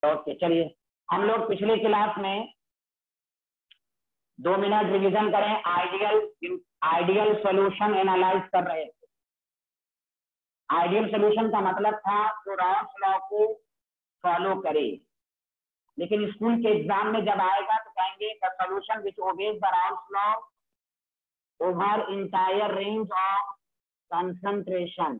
Okay चलिए, हम लोग पिछले क्लास में 2 मिनट रिवीजन करें। आइडियल सॉल्यूशन एनालाइज कर रहे थे। आइडियल सॉल्यूशन का मतलब था जो रॉल्स लॉ को फॉलो करे, लेकिन स्कूल के एग्जाम में जब आएगा तो कहेंगे the solution which obeys the Raoult's law over entire range of concentration.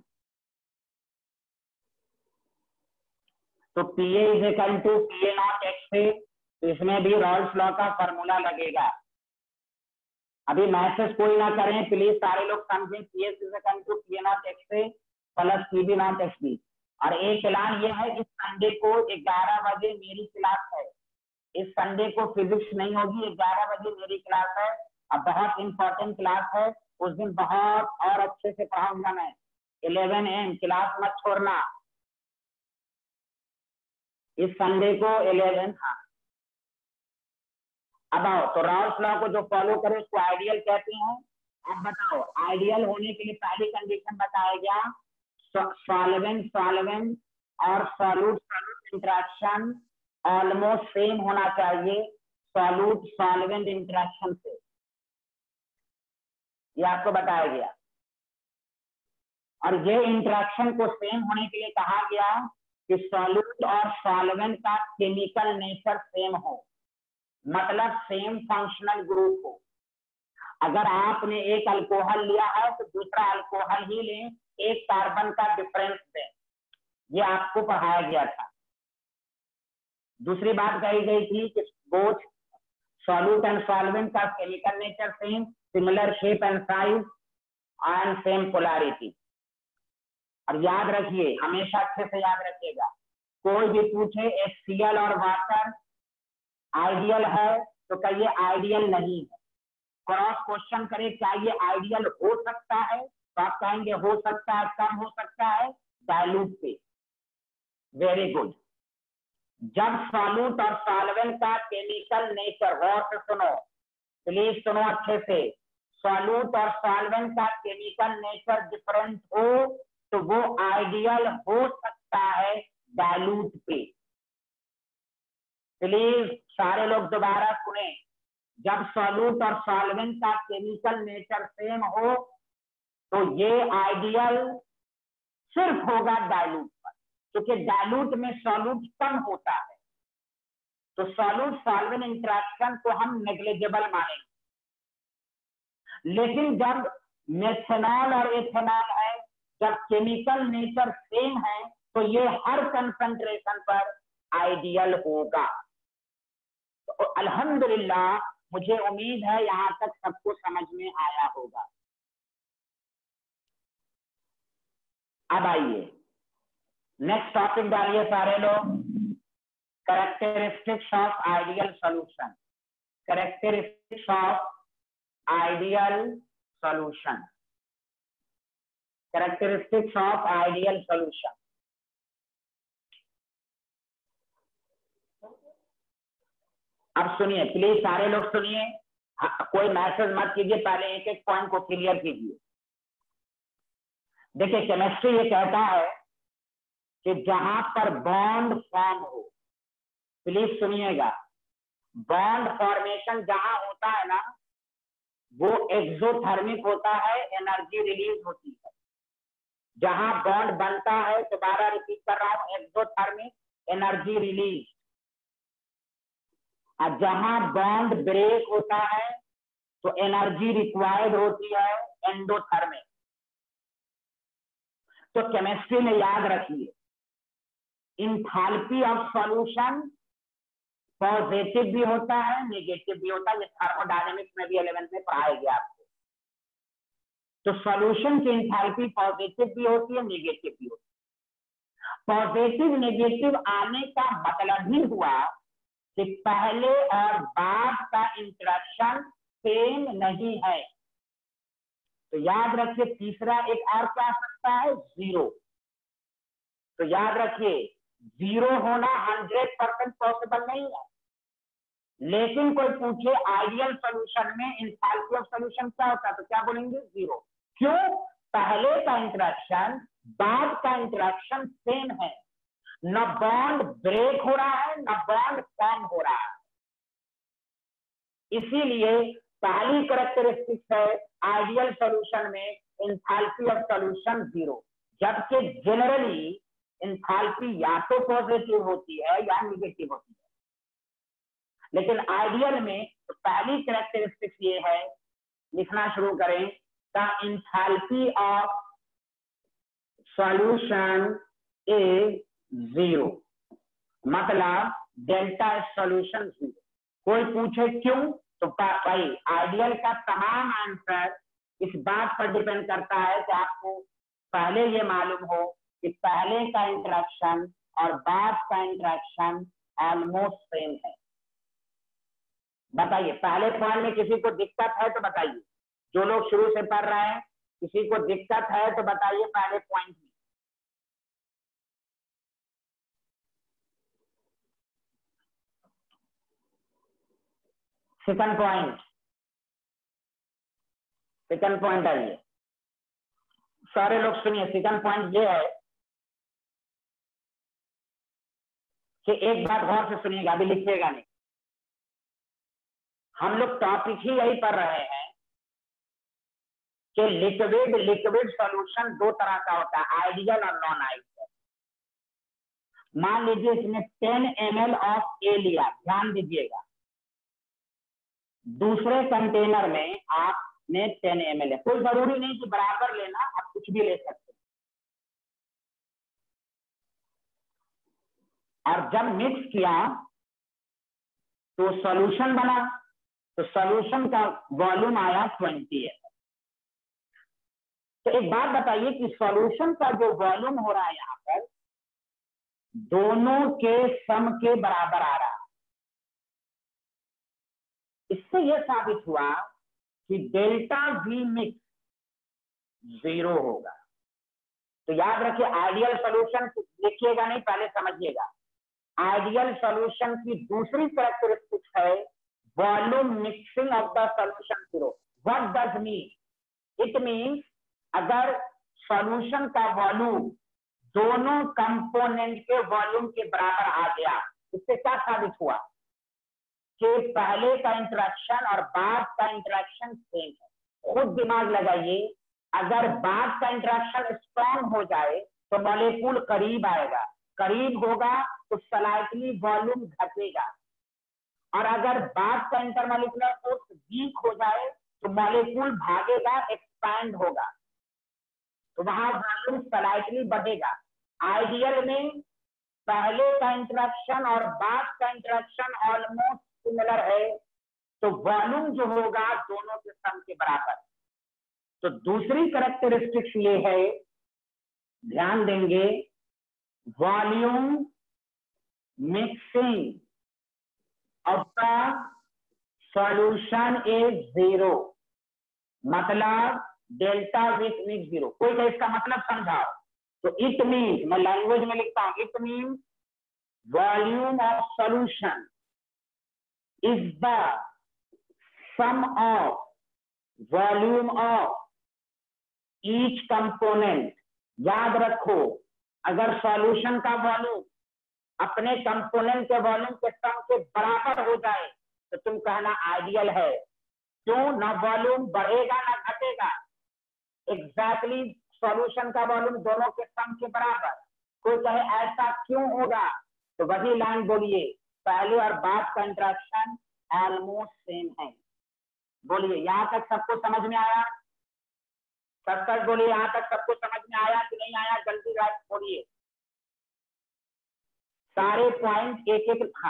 तो PA is equal to PA not X से, तो इसमें भी रॉल्स लॉ का फॉर्मूला लगेगा। अभी मैसेज कोई ना करें प्लीज, सारे लोग समझें। PA is equal to PA not X से plus PB not X B. और एक ऐलान ये है, इस संडे को 11 बजे मेरी क्लास है। इस संडे को फिजिक्स नहीं होगी, 11 बजे मेरी क्लास है। अब बहुत इंपॉर्टेंट क्लास है, उस दिन बहुत और अच्छे से पढ़ाऊंगा मैं। 11 AM क्लास मत छोड़ना, इस संडे को 11। हाँ, अब आओ, तो रॉल्स लॉ को जो फॉलो करे उसको आइडियल कहते हैं। अब बताओ, आइडियल होने के लिए पहली कंडीशन बताया गया, सॉल्वेंट और सॉल्यूट इंटरेक्शन ऑलमोस्ट सेम होना चाहिए सॉल्यूट सॉल्वेंट इंटरेक्शन से, ये आपको बताया गया। और ये इंटरेक्शन को सेम होने के लिए कहा गया कि सॉल्यूट और सॉल्वेंट का केमिकल नेचर सेम हो, मतलब सेम फंक्शनल ग्रुप हो। अगर आपने एक अल्कोहल लिया है तो दूसरा अल्कोहल ही लें, एक कार्बन का डिफरेंस दें, ये आपको पढ़ाया गया था। दूसरी बात कही गई थी कि बोथ सॉल्यूट एंड सॉल्वेंट का chemical nature same, similar shape and size and same polarity. और याद रखिए, हमेशा अच्छे से याद रखिएगा, कोई भी पूछे HCl और वाटर आइडियल है तो कहिए आइडियल नहीं है। क्रॉस क्वेश्चन करे क्या ये आइडियल हो सकता है, तो आप कहेंगे हो सकता है, कम हो सकता है, डाइल्यूट पे। Very good. जब सॉल्यूट और सॉल्वेंट का केमिकल नेचर, गौर से सुनो प्लीज, सुनो अच्छे से, सॉल्यूट और सॉल्वेंट का केमिकल नेचर डिफरेंट हो तो वो आइडियल हो सकता है डाइल्यूट पे। प्लीज सारे लोग दोबारा सुने, जब सॉल्यूट और सॉल्वेंट का केमिकल नेचर सेम हो तो ये आइडियल सिर्फ होगा डाइल्यूट पर, क्योंकि डाइल्यूट में सॉल्यूट कम होता है, तो सॉल्यूट सॉल्वेंट इंटरेक्शन को हम नेग्लिजिबल मानेंगे। लेकिन जब मेथनॉल और एथेनॉल है, जब केमिकल नेचर सेम है, तो ये हर कंसंट्रेशन पर आइडियल होगा। तो अल्हम्दुलिल्लाह, मुझे उम्मीद है यहां तक सबको समझ में आया होगा। अब आइए नेक्स्ट टॉपिक डालिए सारे लोग, characteristics of ideal solution. Characteristics of ideal solution, characteristics of ideal solution. अब सुनिए प्लीज, सारे लोग सुनिए, कोई मैसेज मत कीजिए, पहले एक एक पॉइंट को क्लियर कीजिए। देखिए, केमिस्ट्री ये कहता है कि जहां पर बॉन्ड फॉर्म हो, प्लीज सुनिएगा, बॉन्ड फॉर्मेशन जहां होता है ना, वो एक्सोथर्मिक होता है, एनर्जी रिलीज होती है। जहां बॉन्ड बनता है, दोबारा रिपीट कर रहा हूं, एक्सोथर्मिक, एनर्जी रिलीज। और जहां बॉन्ड ब्रेक होता है तो एनर्जी रिक्वायर्ड होती है, एंडोथर्मिक। तो केमिस्ट्री में याद रखिए, इंथैल्पी ऑफ सॉल्यूशन पॉजिटिव भी होता है, नेगेटिव भी होता है। ये थर्मोडायनेमिक्स में भी 11th में पढ़ाया गया आपको। तो सॉल्यूशन की इंथैल्पी पॉजिटिव भी होती है, नेगेटिव भी होती है। पॉजिटिव नेगेटिव आने का मतलब ही हुआ कि पहले और बाद का इंटरेक्शन सेम नहीं है। तो याद रखिए, तीसरा एक और क्या आ सकता है, जीरो। तो याद रखिए, जीरो होना 100% पॉसिबल नहीं है। लेकिन कोई पूछे आइडियल सॉल्यूशन में इंथैल्पी ऑफ सॉल्यूशन क्या होता है, तो क्या बोलेंगे, जीरो। क्यों? पहले का इंटरेक्शन बाद का इंटरेक्शन सेम है। न बॉन्ड ब्रेक हो रहा है न बॉन्ड फॉर्म हो रहा है। इसीलिए पहली कैरेक्टरिस्टिक्स है आइडियल सॉल्यूशन में एंथैल्पी ऑफ सॉल्यूशन 0, जबकि जनरली एंथैल्पी या तो पॉजिटिव होती है या निगेटिव होती है। लेकिन आइडियल में तो पहली कैरेक्टरिस्टिक्स ये है, लिखना शुरू करें, the enthalpy of solution is 0, मतलब डेल्टा सॉल्यूशन 0। कोई पूछे क्यों, तो भाई आइडियल का तमाम आंसर इस बात पर डिपेंड करता है कि आपको पहले ये मालूम हो कि पहले का इंटरेक्शन और बाद का इंटरेक्शन ऑलमोस्ट सेम है। बताइए, पहले पॉइंट में किसी को दिक्कत है तो बताइए, जो लोग शुरू से पढ़ रहे हैं किसी को दिक्कत है तो बताइए पहले पॉइंट में। सेकंड पॉइंट आइए, सारे लोग सुनिए। सेकंड पॉइंट ये है कि एक बात गौर से सुनिएगा, अभी लिखिएगा नहीं, हम लोग टॉपिक ही यही पढ़ रहे हैं कि लिक्विड सॉल्यूशन दो तरह का होता है, आइडियल और नॉन आइडियल। मान लीजिए इसने 10 ml ऑफ ए लिया, ध्यान दीजिएगा, दूसरे कंटेनर में आपने 10 ml है, कोई जरूरी नहीं कि बराबर लेना, आप कुछ भी ले सकते हैं। और जब मिक्स किया तो सॉल्यूशन बना, तो सॉल्यूशन का वॉल्यूम आया 20 ml। तो एक बात बताइए कि सॉल्यूशन का जो वॉल्यूम हो रहा है यहाँ पर दोनों के सम के बराबर आ रहा है। इससे यह साबित हुआ कि डेल्टा वी मिक्स 0 होगा। तो याद रखिए, आइडियल सॉल्यूशन लिखिएगा नहीं, पहले समझिएगा। आइडियल सॉल्यूशन की दूसरी कैरेक्टरिस्टिक्स है volume mixing of the solution 0। What does mean? It means अगर सॉल्यूशन का वॉल्यूम दोनों कंपोनेंट के वॉल्यूम के बराबर आ गया, इससे क्या साबित हुआ कि पहले का इंटरेक्शन और बाद का इंटरेक्शन सेम है। खुद दिमाग लगाइए, अगर बाद का इंटरेक्शन स्ट्रॉन्ग हो जाए तो मॉलिक्यूल करीब आएगा, करीब होगा तो स्लाइटली वॉल्यूम घटेगा, और अगर बाद का इंटरमॉलिक्यूलर फोर्स वीक हो जाए तो मॉलिक्यूल भागेगा, एक्सपैंड होगा, तो वहां वॉल्यूम स्लाइटली बढ़ेगा। आइडियल में पहले का इंटरेक्शन और बाद का इंटरेक्शन ऑलमोस्ट सिमिलर है, तो वॉल्यूम जो होगा दोनों के सम के बराबर। तो दूसरी कैरेक्टरिस्टिक्स ये है, ध्यान देंगे, volume mixing of the solution is 0, मतलब डेल्टा विथ मिक्स 0। कोई का इसका मतलब समझाओ। तो इट मीन्स, मैं लैंग्वेज में लिखता हूं, it means volume of solution is the sum of volume of each component। याद रखो, अगर सॉल्यूशन का वॉल्यूम अपने कंपोनेंट के वॉल्यूम के सम के बराबर हो जाए तो तुम कहना आइडियल है। क्यों? ना वॉल्यूम बढ़ेगा ना घटेगा, एग्जैक्टली सॉल्यूशन का वॉल्यूम दोनों के सम के बराबर। कोई कहे ऐसा क्यों होगा, तो वही लाइन बोलिए, पहले और बाद का इंटरेक्शन ऑलमोस्ट सेम है। बोलिए, यहां तक सबको समझ में आया? सब बोलिए, यहां तक सबको समझ में आया कि नहीं आया? जल्दी राइट बोलिए, सारे पॉइंट एक एक। हाँ,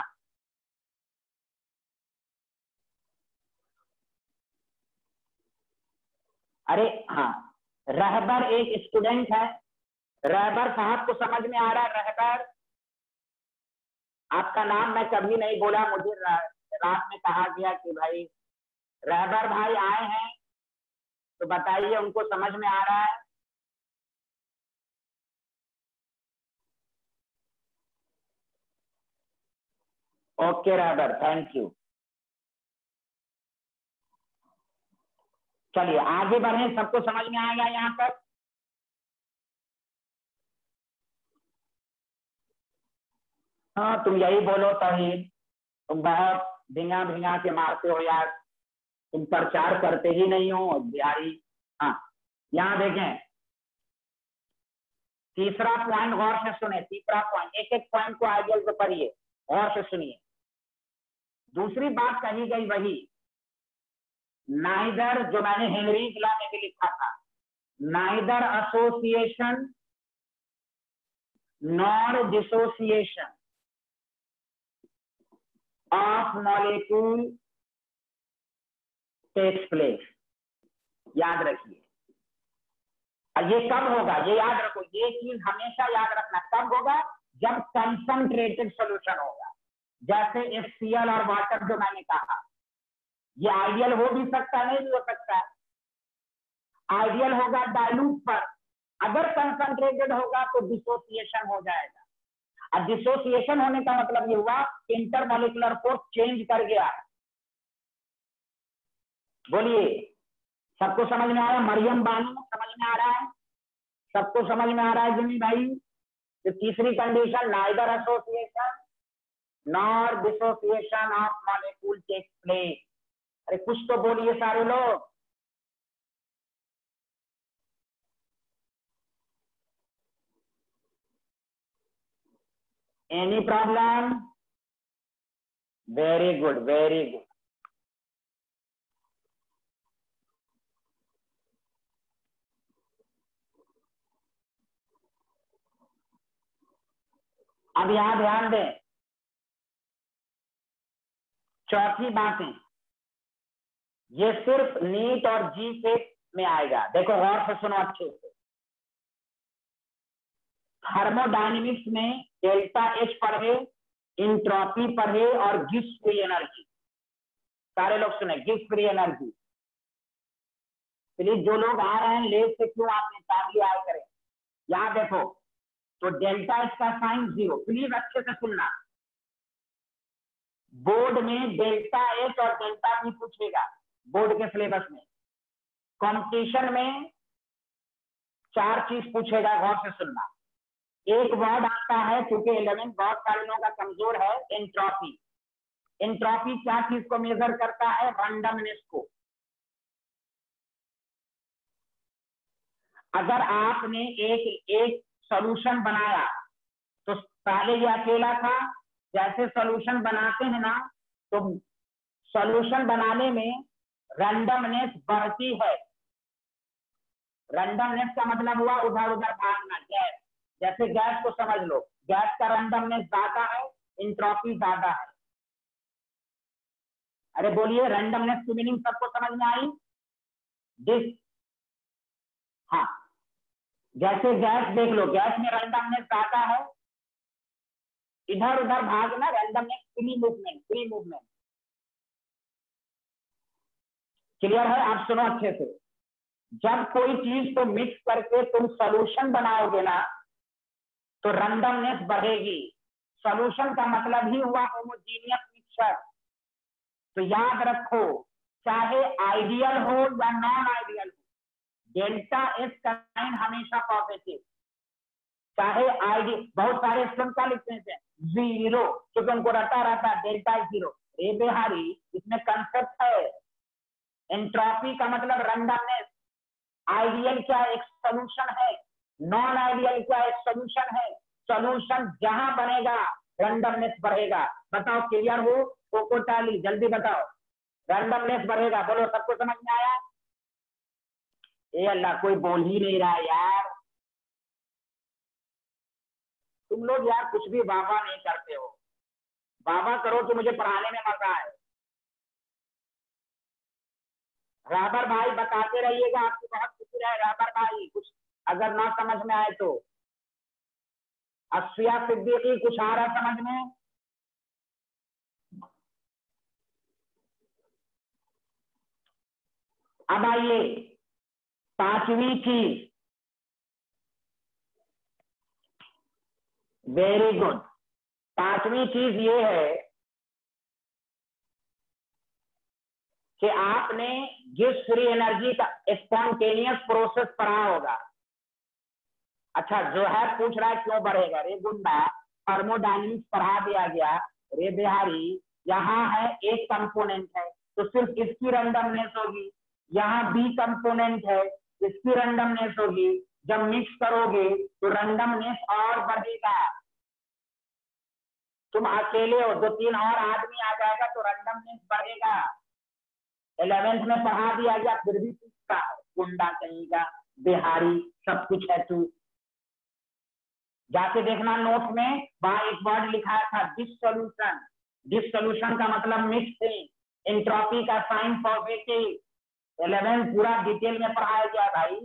अरे हाँ, रहबर एक स्टूडेंट है। रहबर साहब को समझ में आ रहा है? रहबर, आपका नाम मैं कभी नहीं बोला, मुझे रात में कहा गया कि भाई रहबर भाई आए हैं, तो बताइए उनको समझ में आ रहा है? Okay Rahbar, thank you. चलिए आगे बढ़े, सबको समझ में आएगा यहाँ तक? हाँ तुम यही बोलो तोहीद, तुम बहुत भिंगा भिंगा के मारते हो यार, तुम प्रचार करते ही नहीं हो बिहारी। हाँ यहाँ देखें तीसरा पॉइंट, गौर से सुने, तीसरा पॉइंट, एक एक पॉइंट को आइडियल को पढ़िए, गौर से सुनिए। दूसरी बात कही गई वही, नाइदर, जो मैंने हेनरी लॉ में भी लिखा था, neither association nor dissociation of molecule takes place. याद रखिए, और ये कब होगा, ये याद रखो, ये चीज हमेशा याद रखना, कब होगा, जब कंसंट्रेटेड सॉल्यूशन होगा, जैसे HCl और वाटर जो मैंने कहा। ये आइडियल हो भी सकता है, नहीं भी हो सकता है। आइडियल होगा डाइल्यूट पर, अगर कंसंट्रेटेड होगा तो डिसोसिएशन हो जाएगा। अब डिसोसिएशन होने का मतलब ये हुआ इंटरमॉलिक्यूलर फोर्स चेंज कर गया। बोलिए, सबको समझ में आ रहा है? मरियम बानू समझ में आ रहा है? सबको समझ में आ रहा है जिमी भाई? तो तीसरी condition, neither association nor dissociation of molecule takes place. अरे कुछ तो बोलिए सारे लोग। Any problem? Very good, very good. अब यहां ध्यान दें, चौथी बातें, ये सिर्फ नीट और जी सेट में आएगा। देखो गौर से सुनो अच्छे से। थर्मोडायनेमिक्स में डेल्टा एच पढ़े, इंट्रोपी पढ़े और गिब्स फ्री एनर्जी। सारे लोग सुने, गिब्स फ्री एनर्जी। प्लीज जो लोग आ रहे हैं लेट से, क्यों आपने टाइमली आए करें। यहां देखो, तो डेल्टा एच का साइन 0, प्लीज अच्छे से सुनना। बोर्ड में डेल्टा एच और डेल्टा बी पूछेगा, बोर्ड के सिलेबस में। कंपटीशन में 4 चीज पूछेगा, गौर से सुनना। एक वर्ड आता है, क्योंकि 11 बहुत सारे लोगों का कमजोर है, एंट्रोपी। एंट्रोपी क्या चीज को मेजर करता है? रैंडमनेस को। अगर आपने एक सॉल्यूशन बनाया तो पहले ये अकेला था, जैसे सॉल्यूशन बनाते हैं ना, तो सॉल्यूशन बनाने में रैंडमनेस बढ़ती है। रैंडमनेस का मतलब हुआ उधर उधर भागना। गैस, जैसे गैस को समझ लो, गैस का रैंडमनेस ज्यादा है, एंट्रोपी ज्यादा है। अरे बोलिए, रैंडमनेस की मीनिंग सबको समझ में आई? हाँ, जैसे गैस देख लो, गैस में रैंडमनेस ज्यादा है, इधर उधर भागना, randomness, free movement, free movement. Clear है? आप सुनो अच्छे से। जब कोई चीज को मिक्स करके तुम सॉल्यूशन बनाओगे ना, तो रैंडमनेस बढ़ेगी। सॉल्यूशन का मतलब ही हुआ होमोजीनियस मिक्सचर। तो याद रखो, चाहे आइडियल हो या नॉन आइडियल हो, डेल्टा एस का साइन हमेशा पॉजिटिव। चाहे आईडी, बहुत सारे स्टूडेंट क्या लिखते हैं? 0, क्योंकि उनको रटा रहता है डेल्टा 0। रे बिहारी, इसमें कंसेप्ट है। एंट्रोपी का मतलब रैंडमनेस। आइडियल क्या? एक सॉल्यूशन है। नॉन आइडियल क्या? एक सॉल्यूशन है। सॉल्यूशन जहां बनेगा रैंडमनेस बढ़ेगा। बताओ, क्लियर हो? कोकोटाली जल्दी बताओ, रैंडमनेस बढ़ेगा। बोलो, सबको समझ में आया? ए अल्लाह, कोई बोल ही नहीं रहा यार। तुम लोग यार कुछ भी वाह नहीं करते हो। वाह करो तो मुझे पढ़ाने में मजा आए। राबर भाई बताते रहिएगा, आपकी बहुत खुशी रहे राबर भाई, कुछ अगर ना समझ में आए तो। असिया सिद्दीकी, कुछ आ रहा समझ में? अब आइए, 5वीं चीज, वेरी गुड। 5वीं चीज ये है कि आपने गिब्स फ्री एनर्जी का स्पॉन्टेनियस प्रोसेस पढ़ा होगा। अच्छा, जो है पूछ रहा है क्यों बढ़ेगा? रे गुंडा, थर्मोडायनेमिक्स पढ़ा दिया गया, रे बिहारी यहाँ है एक कंपोनेंट है तो सिर्फ इसकी रैंडमनेस होगी, यहाँ बी कंपोनेंट है इसकी रैंडमनेस होगी, जब मिक्स करोगे तो रैंडमनेस और बढ़ेगा। तुम अकेले हो, 2-3 और आदमी आ जाएगा तो रैंडमनेस बढ़ेगा। 11th में पढ़ा दिया गया फिर भी पूछता गुंडा कहेगा, बिहारी सब कुछ है तू। जाके देखना नोट में, वहां एक वर्ड लिखा था डिसोल्यूशन। डिसोल्यूशन का मतलब मिक्सिंग, एंट्रोपी का साइन पॉजिटिव। 11th पूरा डिटेल में पढ़ाया गया भाई।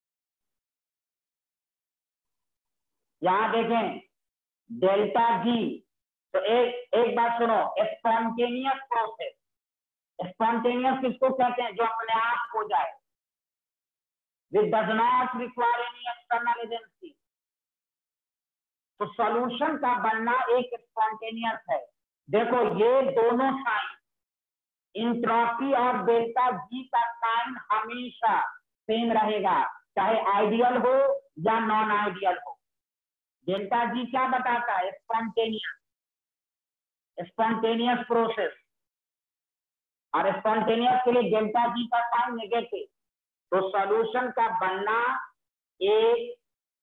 यहाँ देखें डेल्टा जी, तो एक बात सुनो, स्पॉन्टेनियस प्रोसेस। स्पॉन्टेनियस किसको कहते हैं? जो अपने आप हो जाए, which does not require any external agency. तो सॉल्यूशन का बनना एक स्पॉन्टेनियस है। देखो ये दोनों साइन, इंट्रोपी और डेल्टा जी का साइन हमेशा सेम रहेगा, चाहे आइडियल हो या नॉन आइडियल हो। डेल्टा जी क्या बताता है? Spontaneous, spontaneous process. और स्पॉन्टेनियस के लिए डेल्टा जी का साइन नेगेटिव। तो सॉल्यूशन का बनना एक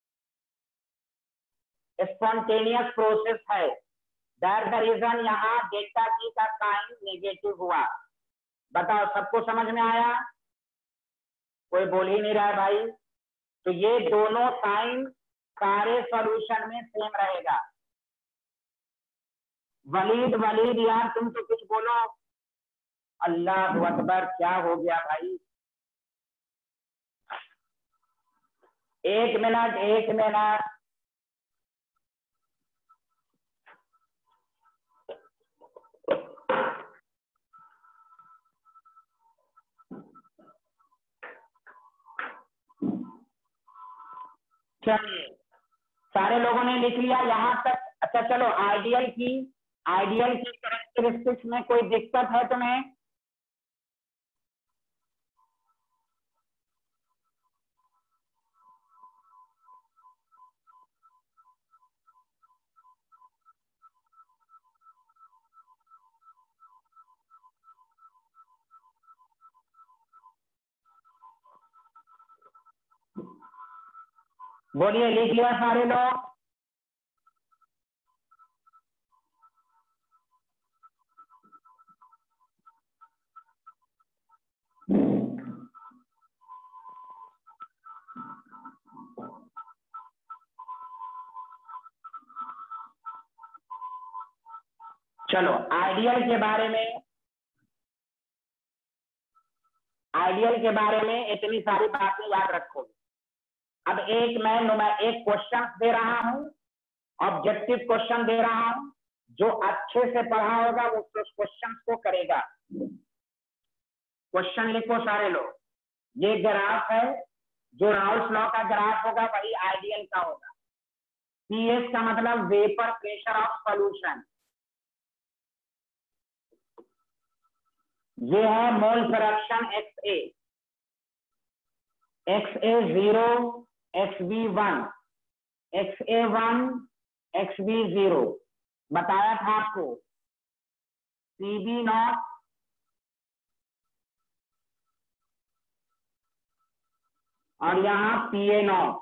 स्पॉन्टेनियस प्रोसेस है। दैट द रीजन यहाँ डेल्टा जी का साइन नेगेटिव हुआ। बताओ सबको समझ में आया? कोई बोल ही नहीं रहा है भाई। तो ये दोनों साइन सारे सॉल्यूशन में सेम रहेगा। वलीद यार तुम तो कुछ बोलो। अल्लाह अकबर, क्या हो गया भाई? एक मिनट। चलिए सारे लोगों ने लिख लिया यहाँ तक? अच्छा चलो, आइडियल की कैरेक्टरिस्टिक्स में कोई दिक्कत है तुम्हें? बोलिए, लिख लिया सारे लोग? चलो आइडियल के बारे में इतनी सारी बातें याद रखोगे। अब मैं एक क्वेश्चन दे रहा हूं, ऑब्जेक्टिव क्वेश्चन दे रहा हूं। जो अच्छे से पढ़ा होगा वो उस क्वेश्चन को करेगा। क्वेश्चन लिखो सारे लोग। ये ग्राफ है, जो राउल्स लॉ का ग्राफ होगा वही आइडियल का होगा। पीएस का मतलब वेपर प्रेशर ऑफ सॉल्यूशन। ये है mole fraction XA, XA 0, XB 1, XA 1, XB 0 बताया था आपको। CB नॉट और यहाँ PA नॉट।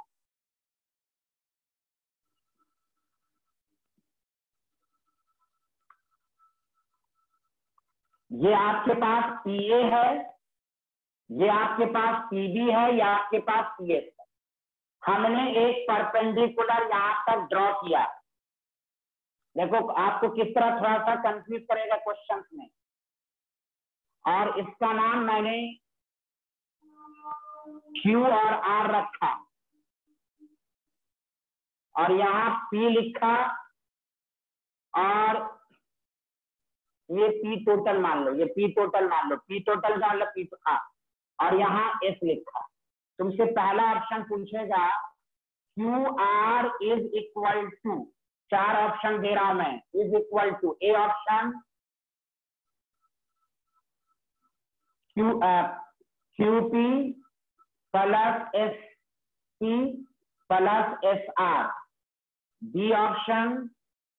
ये आपके पास PA है, ये आपके पास PB है, या आपके पास PS है। हमने एक परपेंडिकुलर यहाँ तक ड्रॉ किया। देखो आपको किस तरह थोड़ा सा कंफ्यूज करेगा क्वेश्चन में। और इसका नाम मैंने Q और R रखा और यहाँ P लिखा, और ये P टोटल मान लो, ये P टोटल मान लो। P टोटल का मतलब P, हाँ, और यहाँ S लिखा। तुमसे पहला ऑप्शन पूछेगा QR is equal to, 4 option दे रहा हूं मैं, is equal to A option QP plus SP plus SR, B option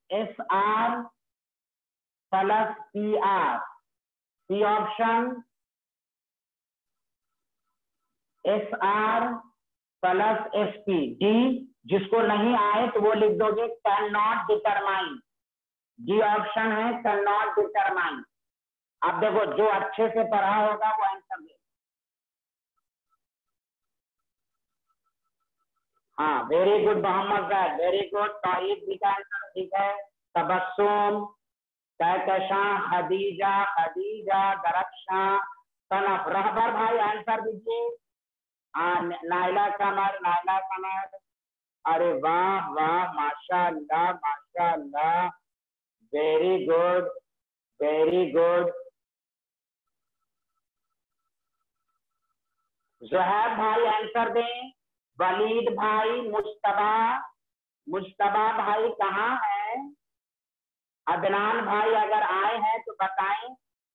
SR plus PR, C option SR plus SP, D जिसको नहीं आए तो वो लिख दोगे can not determine, D option है कैन नॉट डिटरमाइन। अब देखो जो अच्छे से पढ़ा होगा वो आंसर दे। हाँ वेरी गुड मोहम्मद साहब, वेरी गुड। तौहीद भी का आंसर ठीक है। तबस्सुम, कहकशा, खदीजा, खदीजा, दरख्शा, सनफ। रहबर भाई आंसर दीजिए। नाइला कमर, नाइला कमर। अरे वाह वाह, माशाअल्लाह माशाअल्लाह, very good very good. Zuhaib भाई आंसर दें। वलीद भाई, मुश्तबा, मुश्तबा भाई कहाँ है? अदनान भाई अगर आए हैं तो बताएं,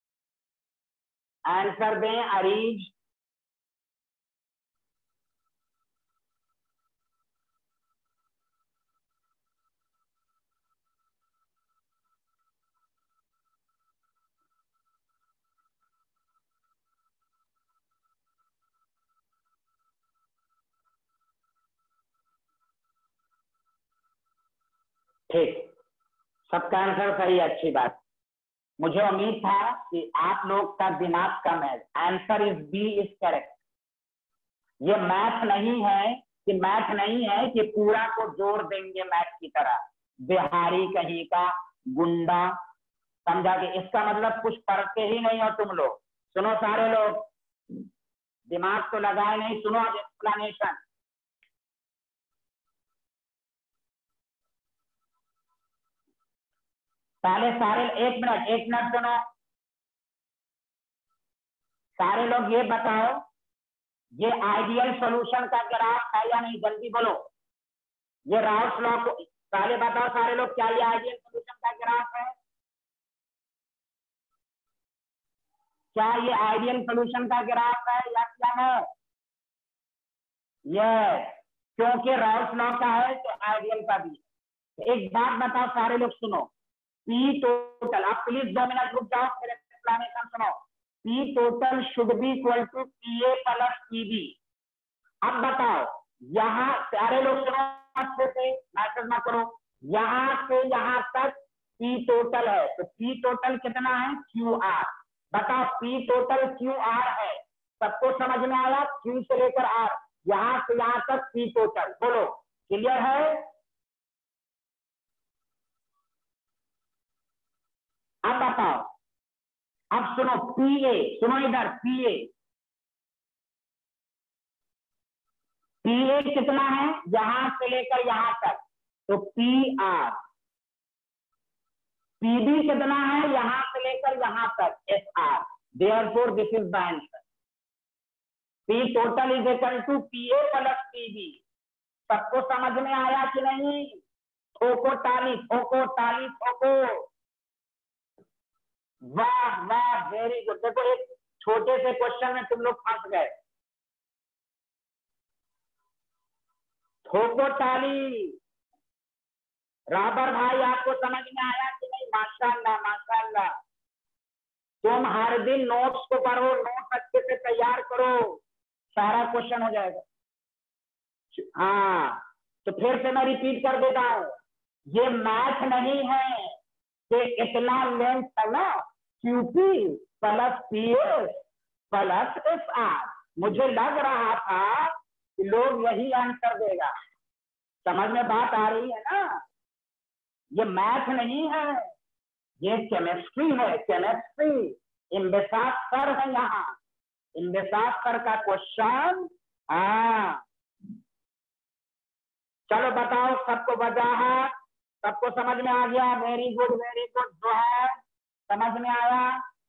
आंसर दें। अरीज, ठीक, सबका आंसर सही, अच्छी बात। मुझे उम्मीद था कि आप लोग का दिमाग कम है। Answer is B is correct. ये मैथ नहीं है कि मैथ नहीं है कि पूरा को जोड़ देंगे मैथ की तरह, बिहारी कहीं का, गुंडा, समझा कि इसका मतलब कुछ पढ़ते ही नहीं हो तुम लोग। सुनो सारे लोग, दिमाग तो लगाए नहीं, सुनो आज एक्सप्लेनेशन। पहले सारे एक मिनट सुनो। सारे लोग ये बताओ, ये आइडियल सॉल्यूशन का ग्राफ है या नहीं? जल्दी बोलो। ये राउल्स लॉ को पहले बताओ सारे लोग, क्या ये आइडियल सॉल्यूशन का ग्राफ है? क्या ये आइडियल सॉल्यूशन का ग्राफ है या क्या है? ये क्योंकि राउल्स लॉ का है तो आइडियल का भी है। एक बात बताओ सारे लोग, सुनो। पी टोटल, आप प्लीज 2 मिनट रुक जाओ, मेरे एक्सप्लेनेशन सुनो। P total should be equal to PA plus PB। अब बताओ, यहाँ सारे लोग सुनो अच्छे से, मैसेज मत करो। यहाँ से यहाँ तक P टोटल है, तो P टोटल कितना है? QR। बताओ P टोटल QR है, सबको समझ में आया? Q से लेकर R, यहाँ से यहाँ तक P टोटल, बोलो क्लियर है? अब बताओ, अब सुनो PA, सुनो इधर PA कितना है? यहां से लेकर यहां तक, तो PR। PB कितना है? यहां से लेकर यहां तक, SR। Therefore this is the answer. P total is equal to PA plus PB। सबको समझ में आया कि नहीं? ठोको ताली, ठोको ताली, ठोको। वाह वाह, वेरी गुड। देखो एक छोटे से क्वेश्चन में तुम लोग फंस गए। ठोको ताली। राबर भाई आपको समझ में आया कि नहीं? माशाअल्लाह माशाअल्लाह। तुम हर दिन नोट्स को पढ़ो, नोट्स अच्छे से तैयार करो, सारा क्वेश्चन हो जाएगा। हाँ, तो फिर से मैं रिपीट कर देता हूँ, ये मैथ नहीं है कि इतना लेंथ है ना, QP plus PS plus SR। मुझे लग रहा था कि लोग यही आंसर देगा। समझ में बात आ रही है ना? ये मैथ नहीं है, ये केमिस्ट्री है, केमिस्ट्री। इम्बेसास सर है यहाँ, इम्बेसास सर का क्वेश्चन। हाँ चलो बताओ, सबको वजाहत, सबको समझ में आ गया? Very good very good. जो है समझ में आया?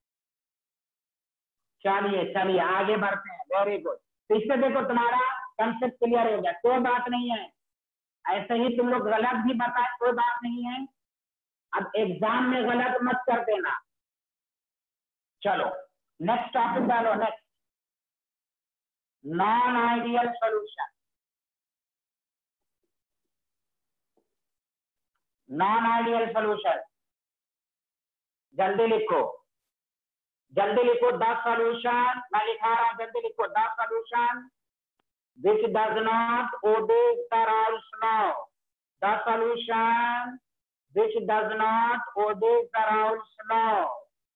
चलिए चलिए आगे बढ़ते हैं। Very good. तो इससे देखो तुम्हारा कंसेप्ट क्लियर हो गया, कोई बात नहीं है। ऐसे ही तुम लोग गलत भी बताए, कोई बात नहीं है। अब एग्जाम में गलत मत कर देना। चलो नेक्स्ट टॉपिक डालो। Next, non ideal solution. Non ideal solution, जल्दी लिखो, जल्दी लिखो। द सोल्यूशन, मैं लिखा रहा हूं, जल्दी लिखो। The solution which does not obey the Raoult's law, the solution which does not obey the Raoult's law,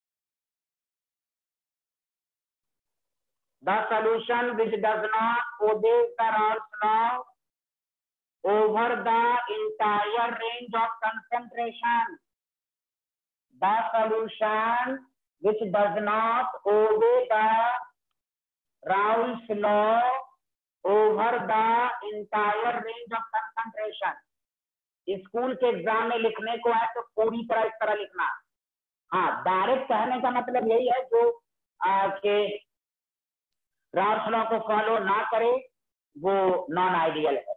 the solution which does not obey the Raoult's law over the entire range of concentration, the solution which does not obey the Raoult's law over the entire range of concentration। School के exam में लिखने को है तो पूरी तरह इस तरह लिखना। हाँ, डायरेक्ट कहने का मतलब यही है जो कि राउल्ट्स लॉ को फॉलो ना करे वो नॉन आइडियल है।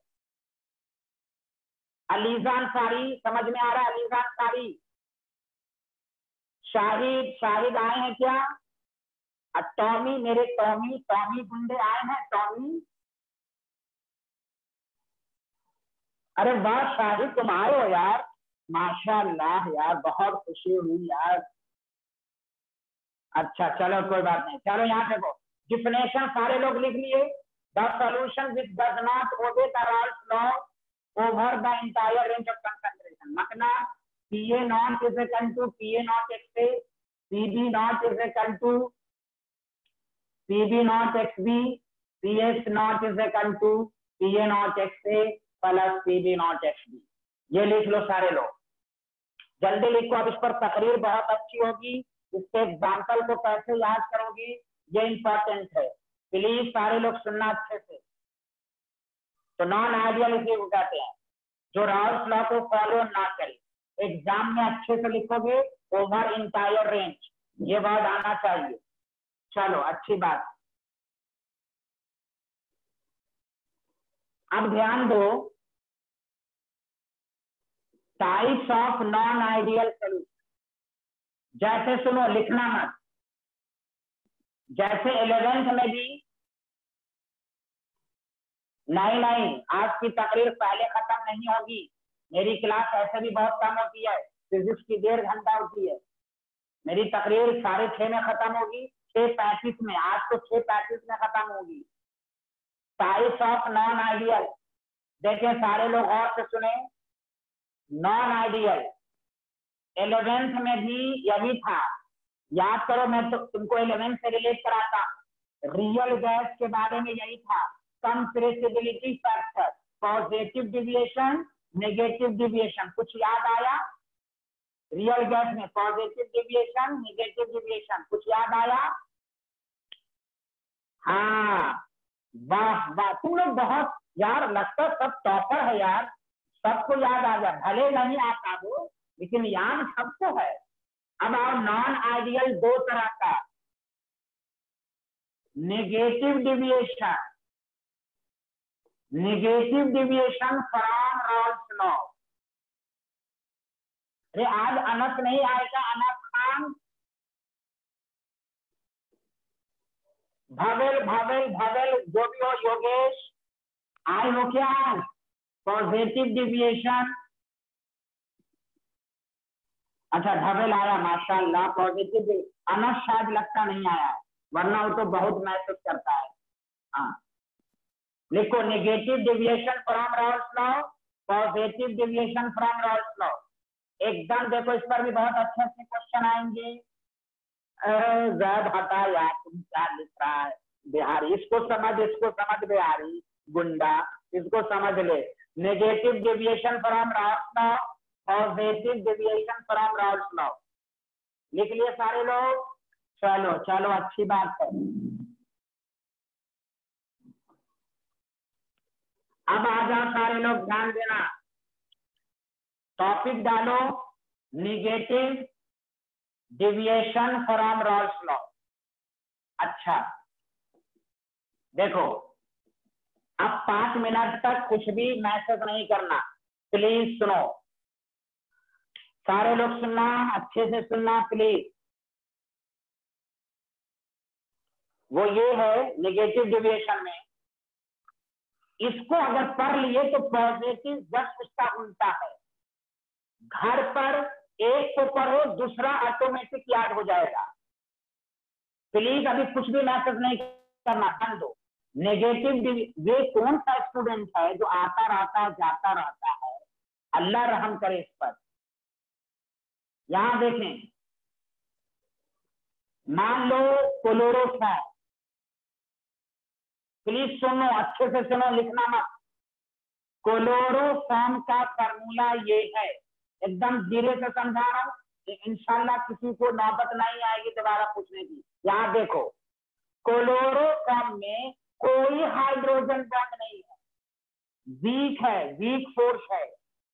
अलीजान सारी समझ में आ रहा है? अलीजान सारी, शाहिद, शाहिद आए हैं क्या? टॉमी, मेरे टॉमी, टॉमी गुंडे आए हैं? टॉमी, अरे वाह शाहिद, तुम आए हो यार, माशाल्लाह यार, बहुत खुशी हुई यार। अच्छा चलो कोई बात नहीं, चलो यहाँ देखो डिफिनेशन सारे लोग लिख लिए। The solution which does not obey the Raoult's law over the entire range of concentration, मतलब PA nought is equal to PA nought X A, PB nought is equal to PB nought X B, PS nought is equal to PA nought X A plus PB nought X B. ये लिख लो सारे लोग, जल्दी लिखो। अब इस पर तकरीर बहुत अच्छी होगी, इसके एग्जाम्पल को कैसे याद करोगी ये इंपॉर्टेंट है, प्लीज सारे लोग सुनना अच्छे से। तो नॉन आइडियल इसी को कहते हैं जो राउल्ट्स लॉ को फॉलो ना करे। एग्जाम में अच्छे से लिखोगे ओवर इंटायर रेंज, ये वर्ड आना चाहिए। चलो अच्छी बात। अब ध्यान दो, types of non ideal solution. जैसे सुनो, लिखना मत, जैसे 11th में भी नहीं, आज की तकरीर पहले खत्म नहीं होगी, मेरी क्लास ऐसे भी बहुत कम होती है, फिजिक्स की 1.5 घंटा होती है, मेरी तकरीर 6:30 में खत्म होगी, 6:35 में, आज तो 6:35 में खत्म होगी। टाइप्स ऑफ नॉन आइडियल, देखिए सारे लोग और से सुने। नॉन आइडियल 11th में भी यही था, याद करो, मैं तो तुमको 11th से रिलेट कराता। रियल गैस के बारे में यही था, compressibility factor, positive deviation, negative deviation, कुछ याद आया? रियल गैस में पॉजिटिव डिविएशन, नेगेटिव डिविएशन, कुछ याद आया? हाँ, वाह वाह, तुम लोग बहुत यार, लगता सब टॉपर है यार, सबको याद आ जाए, भले नहीं आता हो लेकिन याद सबको है। अब आओ नॉन आइडियल दो तरह का, negative deviation, negative deviation from Raoult's law. अरे आज अनस नहीं आएगा, अनस खान, भवेल भवेल भवेल जो भी हो, योगेश आए हो क्या? पॉजिटिव डिविएशन, अच्छा धवेल आया, माशाल्लाह। पॉजिटिव, अनस शायद लगता नहीं आया, वरना वो तो बहुत मैसेज करता है। हाँ लिखो, negative deviation from Raoult's law, positive deviation from Raoult's law. एकदम देखो, इस पर भी बहुत अच्छे अच्छे क्वेश्चन आएंगे। जैद हटा यार, तुम क्या लिख रहा है बिहारी, इसको समझ बिहारी गुंडा, इसको समझ ले। Negative deviation from Raoult's law, positive deviation from Raoult's law, लिख लिए सारे लोग? चलो चलो अच्छी बात है। अब आ जाओ सारे लोग, ध्यान देना, टॉपिक डालो, negative deviation from Raoult's law. अच्छा देखो, अब 5 मिनट तक कुछ भी मैसेज नहीं करना, प्लीज सुनो, सारे लोग सुनना, अच्छे से सुनना प्लीज। वो ये है, नेगेटिव डिविएशन में इसको अगर पढ़ लिए तो पॉजिटिव जस्ट उसका उल्टा है। घर पर एक को पढ़ो, दूसरा ऑटोमेटिक याद हो जाएगा। प्लीज अभी कुछ भी मैसेज नहीं करना, कर दो। नेगेटिव ये कौन सा स्टूडेंट है जो आता रहता जाता रहता है, अल्लाह रहम करे इस पर। यहां देखें, मान लो क्लोरोफॉर्म, प्लीज सुनो, अच्छे से सुनो, लिखना मत। क्लोरोफॉर्म का फॉर्मूला ये है, एकदम धीरे से समझा रहा हूं, इंशाल्लाह किसी को नौबत नहीं आएगी दोबारा पूछने की। यहाँ देखो, क्लोरोफॉर्म में कोई हाइड्रोजन बॉन्ड नहीं है, वीक है, वीक फोर्स है,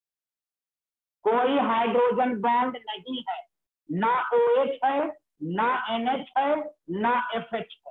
कोई हाइड्रोजन बॉन्ड नहीं है, ना OH है, ना NH है, ना FH है।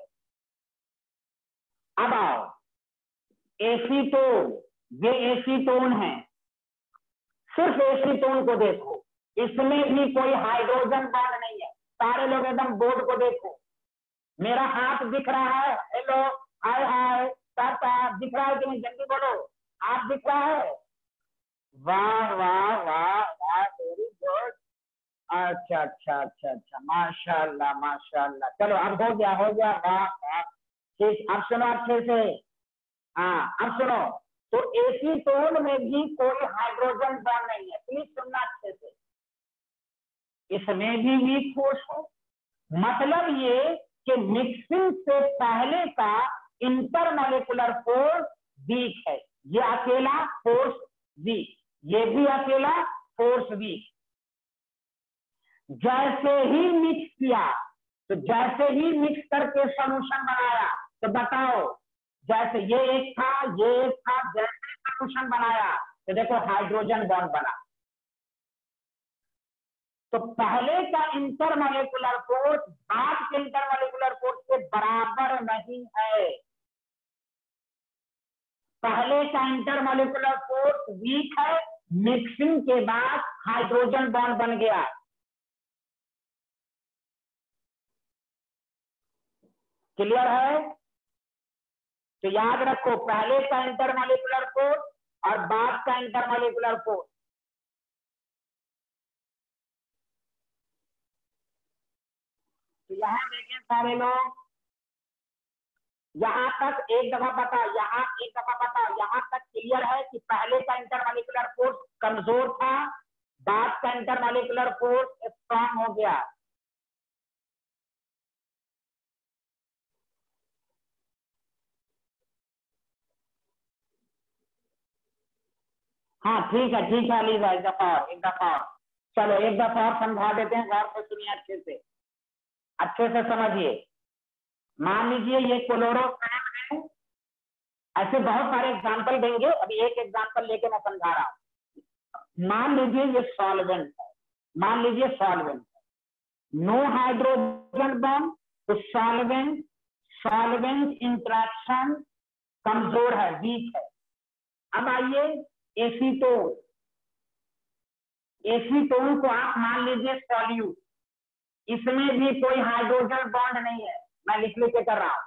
अब आओ, एसीटोन, ये एसीटोन है, सिर्फ एसीटोन को देखो, इसमें भी कोई हाइड्रोजन बॉन्ड नहीं है। सारे लोग एकदम बोर्ड को देखो, मेरा हाथ दिख रहा है, हेलो, हाय हाय, टाटा, दिख रहा है कि नहीं, जल्दी बोलो, हाथ दिख रहा है? वाह वाह वाह वाह, वेरी गुड, अच्छा अच्छा अच्छा अच्छा, माशाल्लाह माशाल्लाह। चलो अब हो गया, हो गया, वाह वाह, ठीक। अब सुनो अच्छे से, हाँ अब सुनो, तो एसीटोन में भी कोई हाइड्रोजन बॉन्ड नहीं है, प्लीज सुनना अच्छे से, इसमें भी वीक फोर्स है। मतलब ये कि मिक्सिंग से पहले का इंटरमॉलिक्यूलर फोर्स वीक है, ये अकेला फोर्स वीक, ये भी अकेला फोर्स वीक। जैसे ही मिक्स किया, तो जैसे ही मिक्स करके सॉल्यूशन बनाया, तो बताओ, जैसे ये एक था, ये एक था, जैसे सॉल्यूशन बनाया तो देखो हाइड्रोजन बॉन्ड बना। तो पहले का इंटरमॉलिक्यूलर फोर्स बाद के इंटरमॉलिक्यूलर फोर्स के बराबर नहीं है। पहले का इंटरमॉलिक्यूलर फोर्स वीक है, मिक्सिंग के बाद हाइड्रोजन बॉन्ड बन गया। क्लियर है? तो याद रखो, पहले का इंटरमॉलिक्यूलर फोर्स और बाद का इंटरमॉलिक्यूलर फोर्स। तो यहां देखें सारे लोग, यहां तक एक दफा बता, यहां एक दफा बता, यहां तक क्लियर है कि पहले का इंटरमॉलिक्यूलर फोर्स कमजोर था, बाद का इंटरमॉलिक्यूलर फोर्स स्ट्रांग हो गया। हाँ ठीक है अली भाई, एक दफा और, चलो एक दफा और समझा देते हैं, गौर से सुनिए, अच्छे से समझिए। मान लीजिए ये क्लोरोफॉर्म है, ऐसे बहुत सारे एग्जांपल देंगे, अभी एक एग्जांपल लेके मैं समझा रहा हूं। मान लीजिए ये सॉल्वेंट है, मान लीजिए सॉल्वेंट है, नो हाइड्रोजन बॉन्ड, तो सॉल्वेंट सॉल्वेंट इंटरेक्शन कमजोर है, वीक है। अब आइए एसीटोन, एसीटोन को आप मान लीजिए सॉल्यूट, इसमें भी कोई हाइड्रोजन बॉन्ड नहीं है, मैं लिख के कर रहा हूं।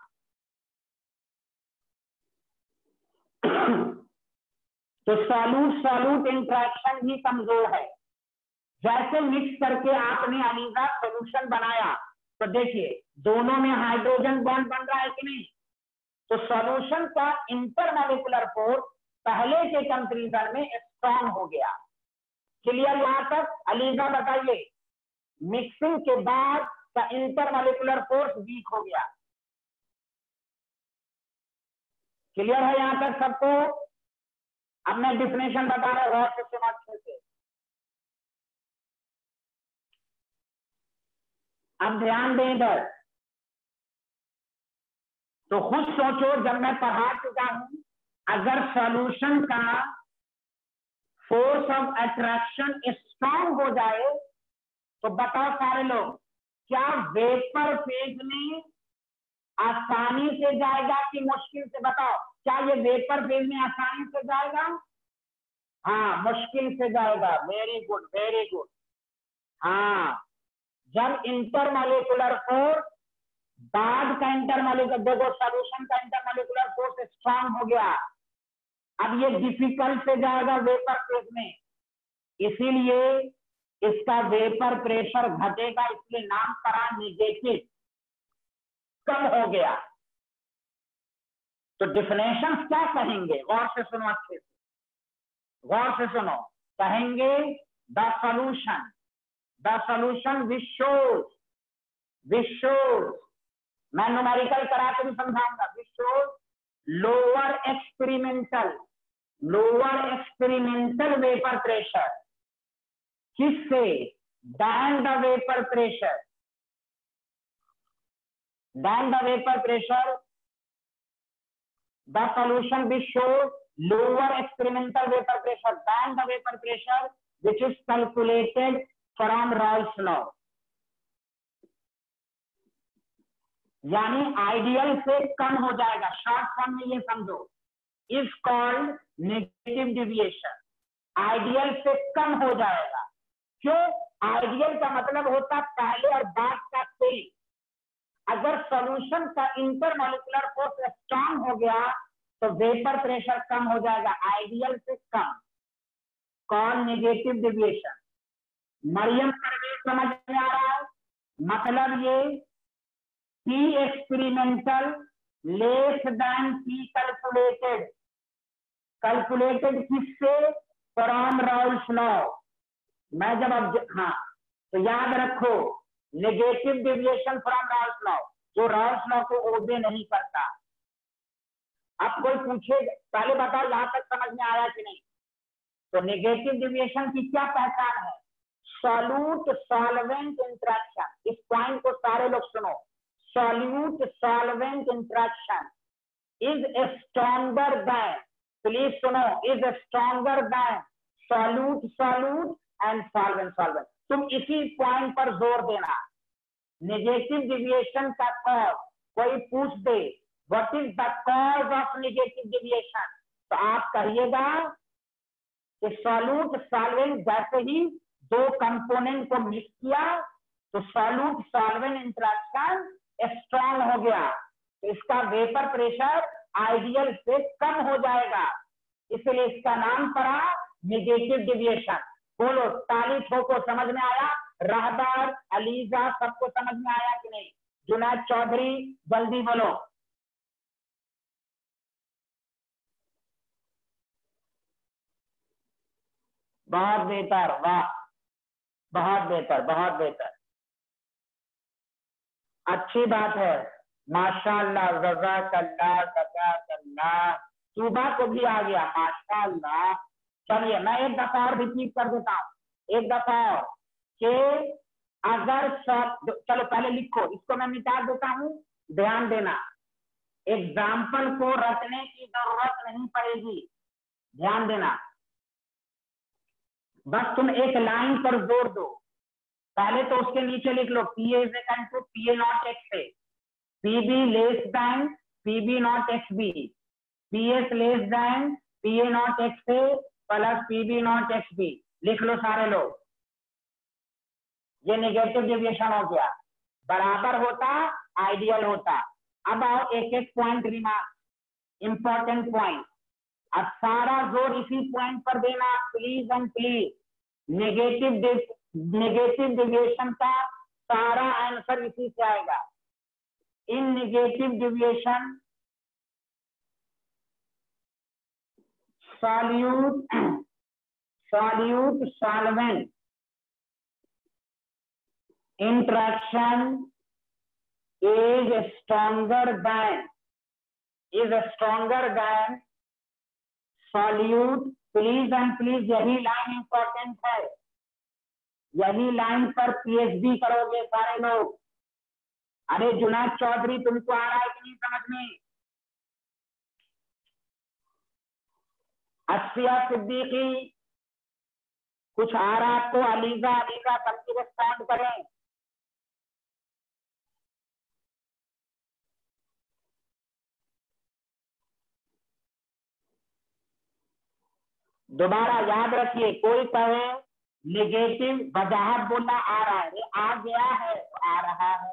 तो सॉल्यूट सॉल्यूट इंटरेक्शन भी कमजोर है। जैसे मिक्स करके आपने अलीजा सोल्यूशन बनाया, तो देखिए दोनों में हाइड्रोजन बॉन्ड बन रहा है कि नहीं। तो सॉल्यूशन का इंटरमॉलिक्यूलर फोर्स पहले के कंपैरिजन में स्ट्रांग हो गया। क्लियर यहां तक? अलीजा बताइए, मिक्सिंग के बाद का इंटरमॉलिक्यूलर फोर्स वीक हो गया। क्लियर है यहां तक सबको? अब मैं डिफिनेशन बता रहा हूं, अच्छे से। अब ध्यान दें इधर, तो खुद सोचो, जब मैं पढ़ा चुका हूं, अगर सॉल्यूशन का फोर्स ऑफ अट्रैक्शन स्ट्रांग हो जाए, तो बताओ सारे लोग, क्या वेपर फेज में आसानी से जाएगा कि मुश्किल से? बताओ, क्या ये वेपर फेज में आसानी से जाएगा? हाँ, मुश्किल से जाएगा। Very good very good. हाँ, जब इंटरमॉलिक्यूलर फोर्स बाद का इंटरमॉलिक्यूलर, देखो सॉल्यूशन का इंटरमॉलिक्यूलर फोर्स स्ट्रांग हो गया, अब ये डिफिकल्ट से जाएगा वेपर फेज में, इसीलिए इसका वेपर प्रेशर घटेगा, इसलिए नाम पड़ा निगेटिव, कम हो गया। तो डिफिनेशन क्या कहेंगे, गौर से सुनो, अच्छे से गौर से सुनो। कहेंगे द सॉल्यूशन विशोज, मैं न्यूमेरिकल करा के भी समझाऊंगा, which shows lower experimental vapour pressure, किससे, then the vapour pressure, the solution which shows lower experimental vapor pressure than the vapor pressure which is calculated from Raoult's law। यानी आइडियल से कम हो जाएगा, शॉर्ट फॉर्म में ये समझो, is called negative deviation. Ideal से कम हो जाएगा। क्यों? आइडियल का मतलब होता पहले और बाद का सेम। अगर सॉल्यूशन का इंटरमॉलिक्यूलर फोर्स स्ट्रांग हो गया तो वेपर प्रेशर कम हो जाएगा, आइडियल से कम, कॉल नेगेटिव डिविएशन। मरियम सर्वे समझ में आ रहा है? मतलब ये P experimental less than P calculated किससे, फ्रॉम राउल्स लॉ। मैं जब अब हाँ तो याद रखो, negative deviation from Raoult's law, जो राउल्स लॉ को ओबे नहीं करता। अब कोई पूछे, पहले बताओ यहां तक समझ में आया कि नहीं? तो नेगेटिव डिविएशन की क्या पहचान है? Solute solvent interaction. इस पॉइंट को सारे लोग सुनो, solute solvent interaction is stronger than, please सुनो, is stronger than solute and solvent. तुम इसी पॉइंट पर जोर देना। नेगेटिव डिविएशन का कॉज कोई पूछ दे, what is the cause of negative deviation, तो आप कहिएगा कि सॉल्यूट सॉल्वेंट, जैसे ही दो कंपोनेंट को मिक्स किया तो सॉल्यूट सॉल्वेंट इंटरेक्शन स्ट्रॉन्ग हो गया, तो इसका वेपर प्रेशर आइडियल से कम हो जाएगा, इसलिए इसका नाम पड़ा नेगेटिव डिविएशन। बोलो, ताली ठोको, समझ में आया? रहबर, अलीजा, सबको समझ में आया कि नहीं? जुनैद चौधरी जल्दी बोलो। बहुत बेहतर, वाह, बहुत बेहतर, अच्छी बात है, माशाअल्लाह, जज़ाकल्लाह। सुबह को भी आ गया, माशाअल्लाह। चलिए मैं एक दफा और रिपीट कर देता हूँ, एक दफा और, कि अगर चलो पहले लिखो, इसको मैं मिटा देता हूँ, ध्यान देना, एग्जाम्पल को रटने की जरूरत नहीं पड़ेगी, ध्यान देना, बस तुम एक लाइन पर जोर दो। पहले तो उसके नीचे लिख लो PA is equal to PA nought XA, PB less than PB nought XB, PS less than PA nought XA plus PB nought XB। लिख लो सारे लोग, ये नेगेटिव डिविएशन हो गया, बराबर होता आइडियल होता। अब आओ एक एक पॉइंट रिमार्क, इंपॉर्टेंट पॉइंट, अब सारा जोर इसी पॉइंट पर देना, please and please. Negative deviation का सारा आंसर इसी से आएगा। In negative deviation solute solvent interaction is stronger than solute, please and please, यही लाइन इंपॉर्टेंट है, यही लाइन पर PhD करोगे सारे लोग। अरे जुनैद चौधरी, तुमको आ रहा है कि नहीं समझ में? अस्फिया सिद्दीकी, कुछ आ रहा आपको? अलीजा बल्कि रिस्पॉन्ड करें। दोबारा याद रखिए, कोई कहे नेगेटिव वजाहत बोलना आ रहा है, आ गया है तो आ रहा है।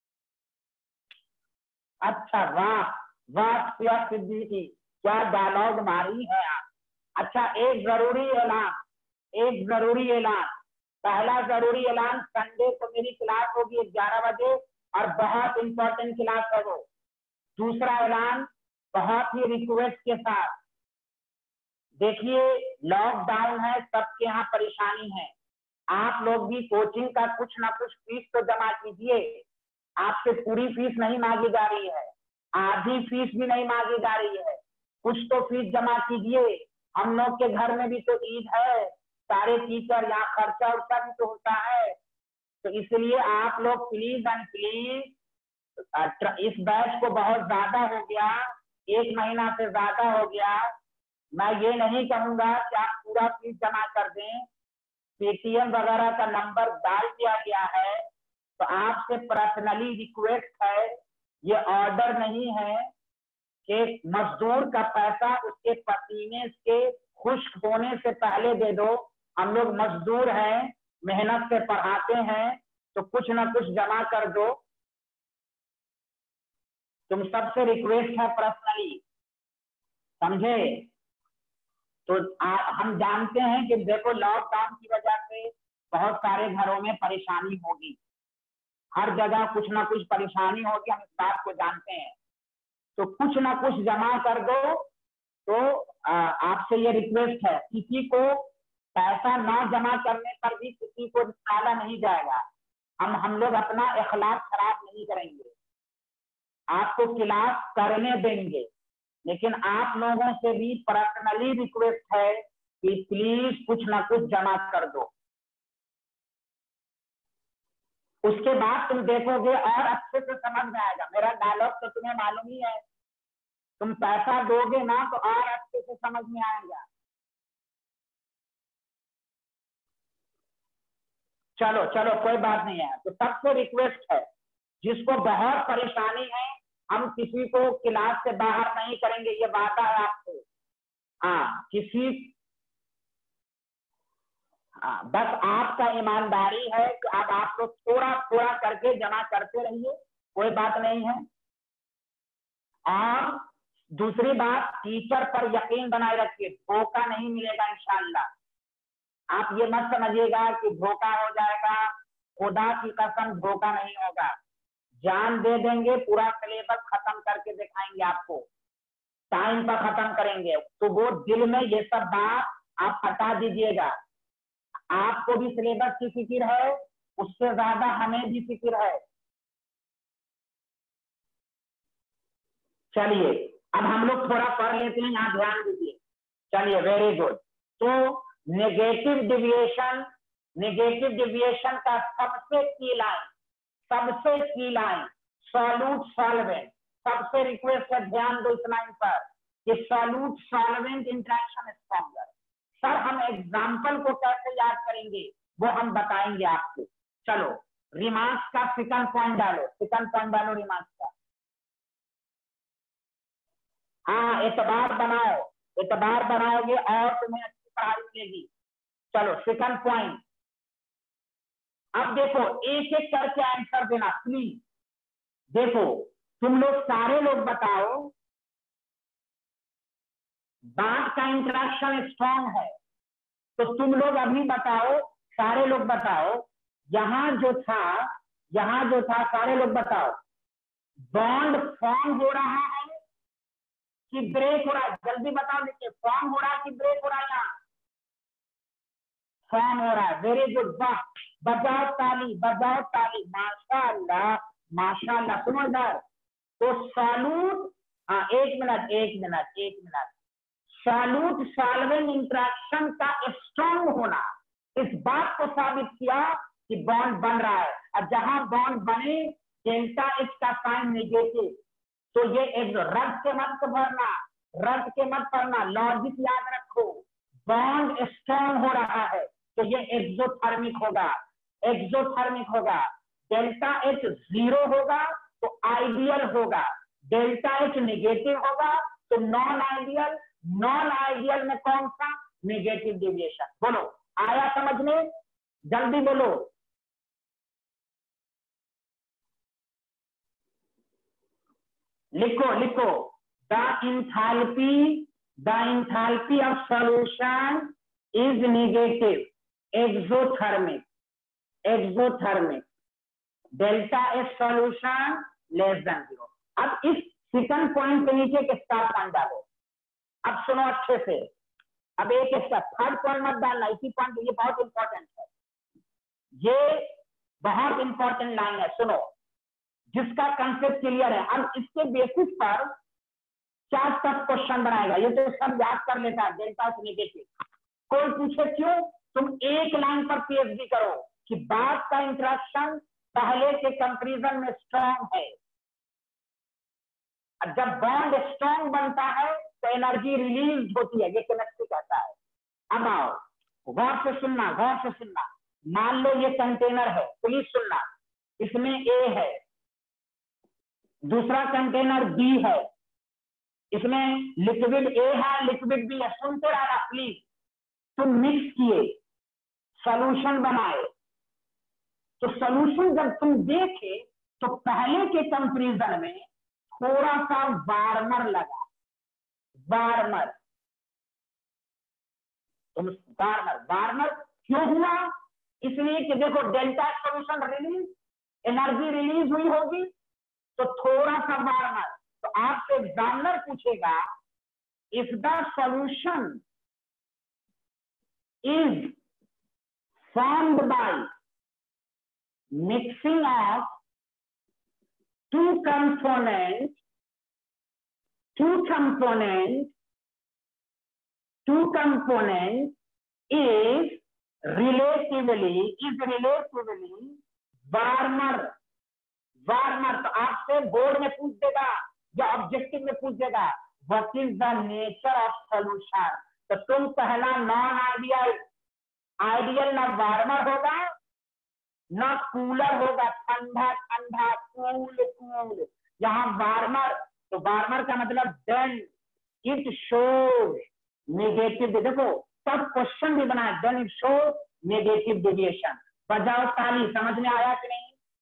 अच्छा, वाह सिद्दीकी, क्या डायलॉग मारी है आप। अच्छा, एक जरूरी ऐलान, एक जरूरी ऐलान। पहला जरूरी ऐलान, संडे को मेरी क्लास होगी 11 बजे और बहुत इंपॉर्टेंट क्लास है वो। दूसरा ऐलान बहुत ही रिक्वेस्ट के साथ, देखिए लॉकडाउन है, सबके यहाँ परेशानी है, आप लोग भी कोचिंग का कुछ ना कुछ फीस तो जमा कीजिए। आपसे पूरी फीस नहीं मांगी जा रही है, आधी फीस भी नहीं मांगी जा रही है, कुछ तो फीस जमा कीजिए। हम लोग के घर में भी तो ईद है, सारे टीचर यहाँ खर्चा उर्चा भी तो होता है। तो इसलिए आप लोग प्लीज एंड प्लीज, इस बैच को बहुत ज्यादा हो गया, 1 महीना से ज्यादा हो गया। मैं ये नहीं कहूंगा कि आप पूरा फीस जमा कर दें, पेटीएम वगैरह का नंबर डाल दिया गया है। तो आपसे पर्सनली रिक्वेस्ट है, ये ऑर्डर नहीं है कि मजदूर का पैसा उसके पसीने के खुश्क होने से पहले दे दो। हम लोग मजदूर हैं, मेहनत से पढ़ाते हैं, तो कुछ ना कुछ जमा कर दो। तुम सबसे रिक्वेस्ट है पर्सनली, समझे? तो हम जानते हैं कि देखो लॉकडाउन की वजह से बहुत सारे घरों में परेशानी होगी, हर जगह कुछ ना कुछ परेशानी होगी, हम इस बात को जानते हैं। तो कुछ ना कुछ जमा कर दो। तो आपसे ये रिक्वेस्ट है, किसी को पैसा ना जमा करने पर भी किसी को निकाला नहीं जाएगा। हम लोग अपना इखलाक खराब नहीं करेंगे, आपको क्लास करने देंगे, लेकिन आप लोगों से भी पर्सनली रिक्वेस्ट है कि प्लीज कुछ ना कुछ जमा कर दो। उसके बाद तुम देखोगे और अच्छे से समझ में आएगा। मेरा डायलॉग तो तुम्हें मालूम ही है, तुम पैसा दोगे ना तो और अच्छे से समझ में आएगा। चलो चलो कोई बात नहीं है। तो सबसे रिक्वेस्ट है, जिसको बहुत परेशानी है, हम किसी को क्लास से बाहर नहीं करेंगे, ये वादा है आपको। हाँ बस आपका ईमानदारी है कि अब आप लोग थोड़ा थोड़ा करके जमा करते रहिए, कोई बात नहीं है। और दूसरी बात, टीचर पर यकीन बनाए रखिए, धोखा नहीं मिलेगा इंशाअल्लाह। आप ये मत समझिएगा कि धोखा हो जाएगा, खुदा की कसम धोखा नहीं होगा। जान दे देंगे, पूरा सिलेबस खत्म करके दिखाएंगे आपको, टाइम पर खत्म करेंगे। तो वो दिल में ये सब बात आप हटा दीजिएगा। आपको भी सिलेबस की फिक्र है, उससे ज्यादा हमें भी फिक्र है। चलिए अब हम लोग थोड़ा पढ़ लेते हैं, यहाँ ध्यान दीजिए। चलिए वेरी गुड। तो नेगेटिव डिविएशन का सबसे की लाइन सॉल्यूट सॉल्वेंट। सबसे रिक्वेस्ट है ध्यान दो इस लाइन पर कि solute solvent interaction stronger. Sir हम एग्जाम्पल को कैसे याद करेंगे वो हम बताएंगे आपको। चलो रिमार्क्स का सेकंड पॉइंट डालो रिमार्क्स का। हाँ एतबार बनाओगे और तुम्हें अच्छी पढ़ाई मिलेगी। चलो सेकंड पॉइंट, अब देखो एक एक करके आंसर देना प्लीज। देखो तुम लोग सारे लोग बताओ, बात का इंटरेक्शन स्ट्रॉन्ग है, तो तुम लोग अभी बताओ, सारे लोग बताओ, यहाँ जो था सारे लोग बताओ, बॉन्ड फॉर्म हो रहा है कि ब्रेक हो रहा है? जल्दी बताओ, देखिए फॉर्म हो रहा है कि ब्रेक हो रहा है? यहाँ फॉर्म हो रहा है, वेरी गुड, वाह, बजाओ ताली माशाअल्लाह। सुनो इधर, तो सॉल्यूट, एक मिनट, सॉल्यूट सॉल्वेंट इंटरेक्शन का स्ट्रॉन्ग होना इस बात को साबित किया कि बॉन्ड बन रहा है। और जहां बॉन्ड बने डेल्टा एच का साइन नेगेटिव, तो ये एक रट के मत पढ़ना, लॉजिक याद रखो। बॉन्ड स्ट्रॉन्ग हो रहा है तो ये एक्सोथर्मिक होगा। डेल्टा एच 0 होगा तो आइडियल होगा, डेल्टा एच नेगेटिव होगा तो नॉन आइडियल में कौन सा? Negative deviation. बोलो आया समझ में? जल्दी बोलो। लिखो the enthalpy of solution is negative. Exothermic, exothermic, delta S solution less than 0। अब इस सेकंड पॉइंट के नीचे एक स्टार पॉइंट डालो। अब सुनो अच्छे से, अब एक थर्ड पॉइंट मत डालना, इसी पॉइंट, ये बहुत इंपॉर्टेंट है, ये बहुत इंपॉर्टेंट लाइन है, सुनो, जिसका कंसेप्ट क्लियर है। अब इसके बेसिस पर 4 टफ क्वेश्चन बनाएगा, ये तो सब याद कर लेता है, डेल्टा से नेगेटिव। कोई पूछे क्यों, तुम एक लाइन पर पीएचडी करो कि बाद का इंटरेक्शन पहले के कंपैरिजन में स्ट्रांग है। जब बॉन्ड स्ट्रांग बनता है तो एनर्जी रिलीज होती है, ये केमिस्ट्री कहता है। अब आओ, गौर से सुनना, गौर से सुनना। मान लो ये कंटेनर है, प्लीज सुनना, इसमें ए है, दूसरा कंटेनर बी है, इसमें लिक्विड ए है, लिक्विड बी है, सुनते रहना प्लीज। तुम मिक्स किए, सॉल्यूशन बनाए, तो सॉल्यूशन जब तुम देखे तो पहले के कंपैरिजन में थोड़ा सा वार्मर लगा, वार्मर, तुम वार्मर क्यों हुआ, इसलिए कि देखो delta solution release, energy release हुई होगी, तो थोड़ा सा वार्मर। तो आपसे एग्जामिनर पूछेगा, if the solution is formed by mixing of two components is relatively warmer। तो आपसे बोर्ड में पूछ देगा या ऑब्जेक्टिव में पूछ देगा, what is the nature of solution. तो तुम पहला नॉन आइडियल ना वार्मर होगा ना कूलर होगा, ठंडा ठंडा, कूल। यहाँ वार्मर, तो वार्मर का मतलब देन इट शोज नेगेटिव, देखो सब क्वेश्चन भी बना है, then it shows negative deviation. बजाओ ताली, समझ में आया कि नहीं?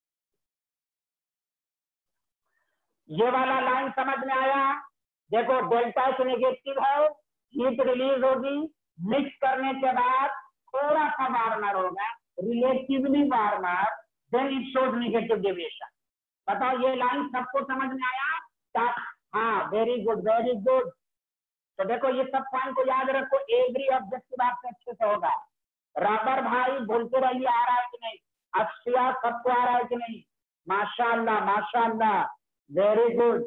ये वाला लाइन समझ में आया? देखो डेल्टा से नेगेटिव है, हीट रिलीज होगी, मिक्स करने के बाद थोड़ा सा वार्मर होगा, relatively warmer, then it shows negative deviation. बताओ ये लाइन सबको समझ में आया? हाँ, वेरी गुड वेरी गुड। तो देखो ये सब पॉइंट को याद रखो, एवरी ऑब्जेक्टिव आपसे अच्छे से होगा। रबर भाई बोलते रहिए, आ रहा है कि नहीं? अक्षया सबको आ रहा है कि नहीं? माशाअल्लाह माशाअल्लाह, वेरी गुड,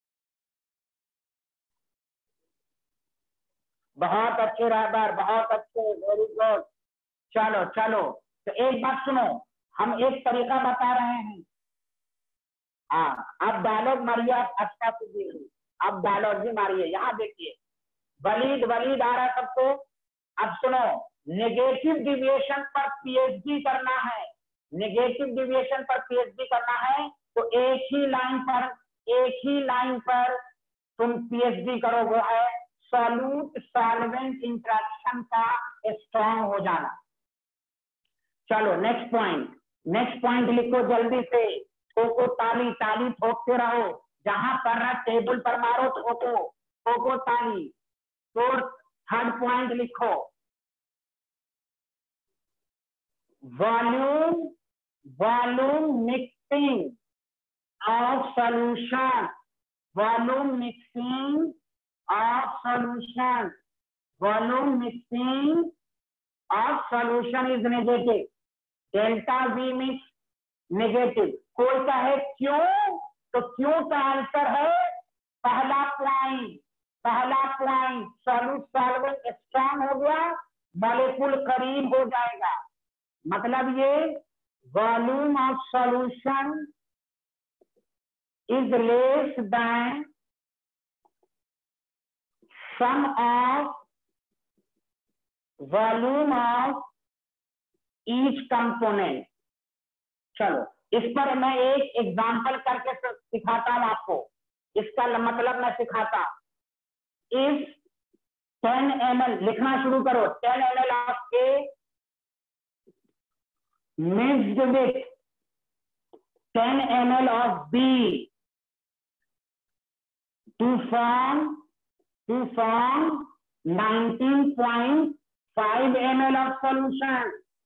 बहुत अच्छे रबर, बहुत अच्छे, वेरी गुड। चलो चलो, तो एक बात सुनो, हम एक तरीका बता रहे हैं। हाँ, अब डायलॉग मारिए, आप अच्छा से देखिए, अब डायलॉग भी मारिए। यहाँ देखिए, वलीद आ रहा है सबको। अब सुनो, नेगेटिव डिविएशन पर पीएचडी करना है, नेगेटिव डिविएशन पर पीएचडी करना है, तो एक ही लाइन पर तुम पीएचडी करो, वो है सॉल्यूट सॉल्वेंट इंटरेक्शन का स्ट्रॉन्ग हो जाना। चलो नेक्स्ट पॉइंट लिखो जल्दी से। ठोको ताली, ताली ठोकते रहो, जहां कर रहा टेबल पर मारो, ठोको ताली। तो थर्ड पॉइंट लिखो, volume mixing of solution, volume mixing of solution, volume mixing of solution is negative, delta V mix negative. कोई कहे क्यों, तो क्यों का आंसर है पहला पॉइंट, सॉल्वेंट स्ट्रॉन्ग हो गया, मॉलिक्यूल करीब हो जाएगा। मतलब ये volume of solution is less than sum of volume of each component. चलो इस पर मैं एक एग्जांपल करके सिखाता हूं आपको, इसका मतलब मैं सिखाता हूं। इफ 10 ml, लिखना शुरू करो, 10 ml of A mixed with 10 ml of B to form 19.5 ml of solution।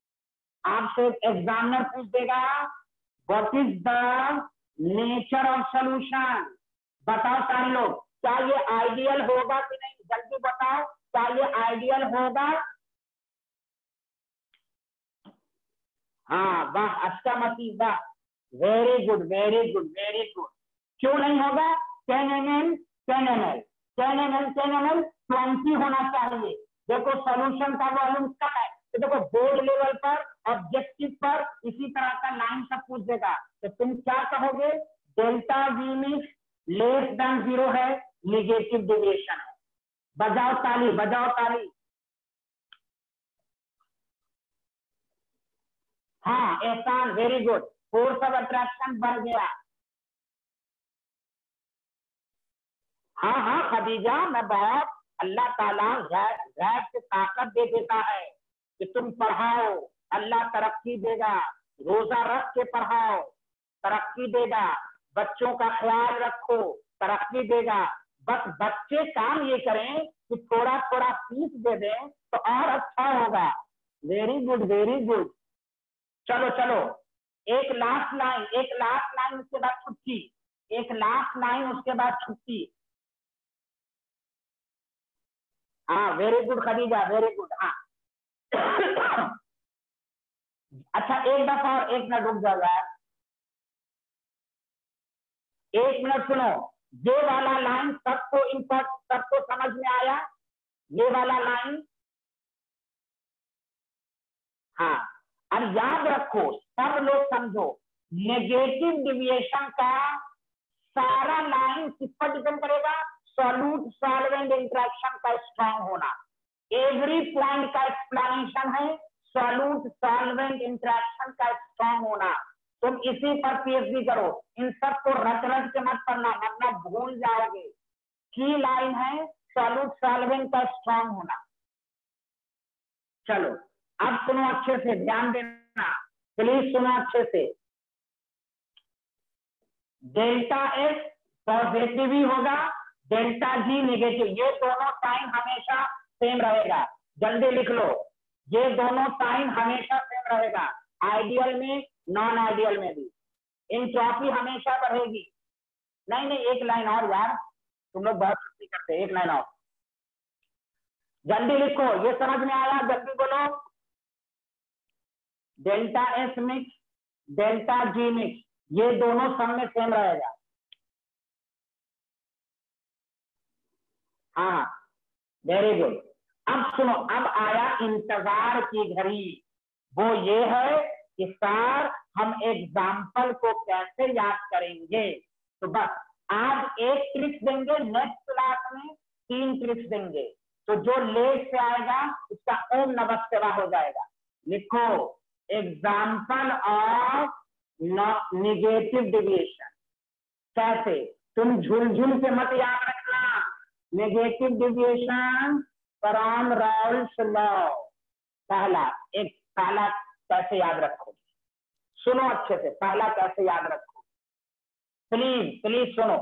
आपसे एग्जामिनर पूछ देगा what is the nature of solution. बताओ सारे लोग, क्या ये आइडियल होगा कि नहीं, जल्दी बताओ, क्या ये आइडियल होगा? हाँ वाह, अच्छा मसीह, वाह, very good very good very good. क्यों नहीं होगा? 10 mm 10 ml 10 ml 10 ml 20 होना चाहिए। देखो सॉल्यूशन का वॉल्यूम कम है, तो देखो बोर्ड लेवल पर ऑब्जेक्टिव पर इसी तरह का लाइन सब पूछ देगा, तो तुम क्या कहोगे? Delta V mix less than 0 है, निगेटिव डेविएशन है। बजाओ ताली, बजाओ ताली। हाँ Ehsan, very good, force of attraction बढ़ गया। हाँ हाँ खदीजा, मैं बहुत, अल्लाह ताला गैब से ताकत दे देता है कि तुम पढ़ाओ, अल्लाह तरक्की देगा। रोजा रख के पढ़ाओ, तरक्की देगा। बच्चों का ख्याल रखो, तरक्की देगा। बस बच्चे काम ये करें कि थोड़ा थोड़ा फीस दे दें तो और अच्छा होगा। Very good very good. चलो चलो, एक लास्ट लाइन, एक लास्ट लाइन, उसके बाद छुट्टी। एक लास्ट लाइन, उसके बाद छुट्टी। हाँ very good Khadija, very good. हाँ अच्छा एक दफा और, एक मिनट रुक जाओ यार, एक मिनट सुनो। ये वाला लाइन सबको सबको समझ में आया? ये वाला लाइन, हाँ। अब याद रखो, सब लोग समझो, नेगेटिव डिविएशन का सारा लाइन किस पर डिपेंड करेगा? सॉल्यूट सॉल्वेंट इंटरेक्शन का स्ट्रांग होना। एवरी पॉइंट का एक्सप्लेनेशन है सॉल्यूट सॉल्वेंट इंटरेक्शन का स्ट्रांग होना। तुम इसी पर पीएचडी करो, इन सब को रट रट के मत पढ़ना, वरना भूल जाओगे। की लाइन है सॉल्यूट सॉल्वेंट का स्ट्रांग होना। चलो अब सुनो अच्छे से, ध्यान देना, प्लीज सुनो अच्छे से। डेल्टा एस पॉजिटिव ही होगा, डेल्टा जी नेगेटिव। ये दोनों साइन हमेशा सेम रहेगा, जल्दी लिख लो, ये दोनों साइन हमेशा सेम रहेगा, आइडियल में नॉन आइडियल में भी। एंट्रोपी हमेशा बढ़ेगी। नहीं नहीं, एक लाइन और यार, तुम लोग बहुत छुट्टी करते, एक लाइन और जल्दी लिखो। ये समझ में आया? जल्दी बोलो। Delta S mix, delta G mix, ये दोनों सब में सेम रहेगा। हाँ वेरी गुड। अब सुनो, अब आया इंतजार की घड़ी। वो ये है कि सर हम एग्जाम्पल को कैसे याद करेंगे। तो बस आज एक ट्रिक्स देंगे, नेक्स्ट क्लास में 3 ट्रिक्स देंगे। तो जो लेट से आएगा उसका ओम नमः शिवाय हो जाएगा। लिखो, एग्जाम्पल ऑफ निगेटिव डिविएशन। कैसे? तुम झुलझुल के मत याद रखना, negative deviation from Raoult's law. पहला कैसे याद रखो, सुनो अच्छे से, पहला कैसे याद रखो, प्लीज प्लीज सुनो।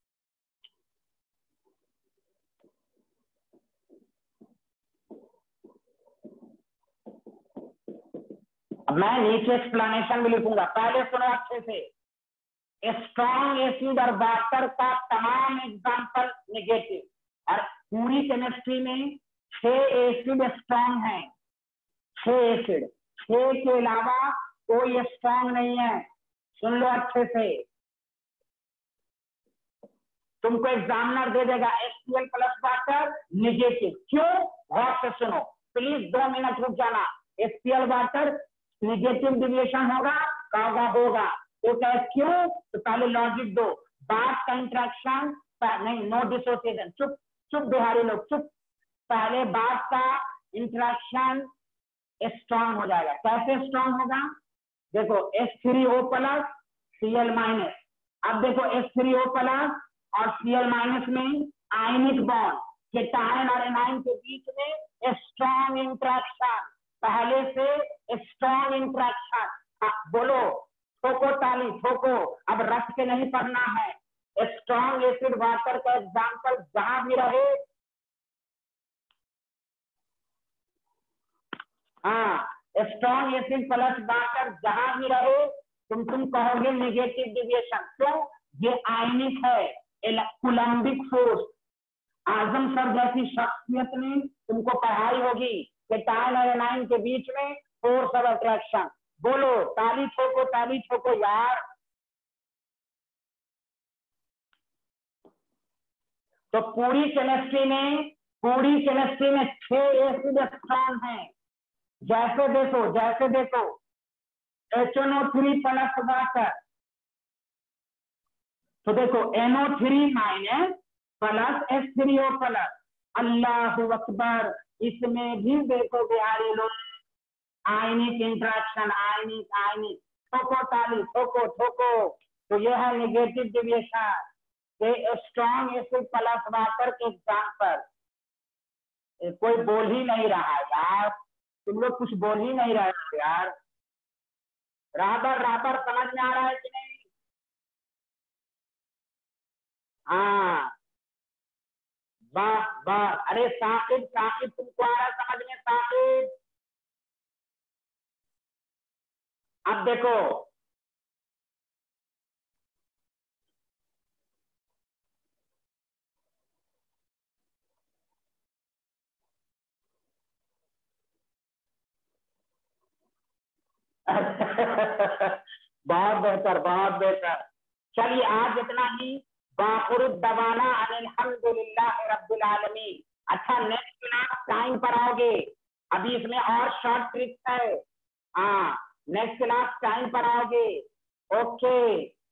मैं नीचे एक्सप्लेनेशन भी लिखूंगा, पहले सुनो अच्छे से। स्ट्रॉन्ग एसिड और वाटर का तमाम एग्जाम्पल नेगेटिव। और पूरी केमिस्ट्री में 6 एसिड स्ट्रॉन्ग हैं, 6 एसिड, 6 के अलावा कोई स्ट्रॉन्ग नहीं है। सुन लो अच्छे से, तुमको एग्जामिनर दे देगा HCl प्लस वाटर निगेटिव। क्यों? गौर से सुनो, प्लीज 2 मिनट रुक जाना। HCl वाटर निगेटिव डिविएशन होगा, कहोगा होगा, तो क्या क्यों? तो पहले लॉजिक दो। बात का इंट्रैक्शन नहीं, नो डिसोसिएशन, चुप चुप बिहारी लोग चुप। पहले बात का इंट्रैक्शन स्ट्रॉन्ग हो जाएगा। कैसे स्ट्रॉन्ग होगा? देखो H3O प्लस Cl माइनस। अब देखो H3O प्लस और Cl माइनस में आयनिक बॉन्ड, केटायन और एनायन के बीच में स्ट्रॉन्ग इंट्रैक्शन, पहले से स्ट्रॉन्ग इंट्रैक्शन। बोलो, ठोको ताली ठोको, अब रख के नहीं पढ़ना है। स्ट्रॉन्ग एसिड वाटर का एग्जाम्पल जहां भी रहे, हाँ स्ट्रॉन्ग एसिड प्लस वाटर जहां भी रहे तुम कहोगे नेगेटिव डिविएशन। क्यों? ये आयनिक है, कूलम्बिक फोर्स। आजम सर जैसी शख्सियत ने तुमको पढ़ाई होगी कि टाइन और एनाइन के बीच में फोर्स ऑफ अट्रैक्शन। बोलो ताली ठोको यार। तो पूरी केमिस्ट्री में 6 एसिड स्ट्रॉन्ग हैं। जैसे देखो HNO3 प्लस वाटर, तो देखो NO3 minus plus H3O plus. अल्लाह अकबर। इसमें भी देखो बिहारी लोग आयनिक इंट्रैक्शन, आयनिक। ठोको ताली, ठोको। तो यह है negative deviation. Strong acid plus water के एग्जाम्पल। कोई बोल ही नहीं रहा यार, तुम लोग कुछ बोल ही नहीं रहे हो यार। राबर समझ में आ रहा है कि नहीं? हाँ, वाह। अरे साकिब तुमको आ रहा समझ में? साकिब अब देखो बहुत बेहतर। चलिए आज इतना ही। बाखुरुद्दवाना अल्हम्दुलिल्लाह रब्बिल आलमीन। अच्छा, नेक्स्ट क्लास टाइम पर आओगे। अभी इसमें और शॉर्ट ट्रिक्स है। हाँ, नेक्स्ट क्लास टाइम पर आओगे। ओके।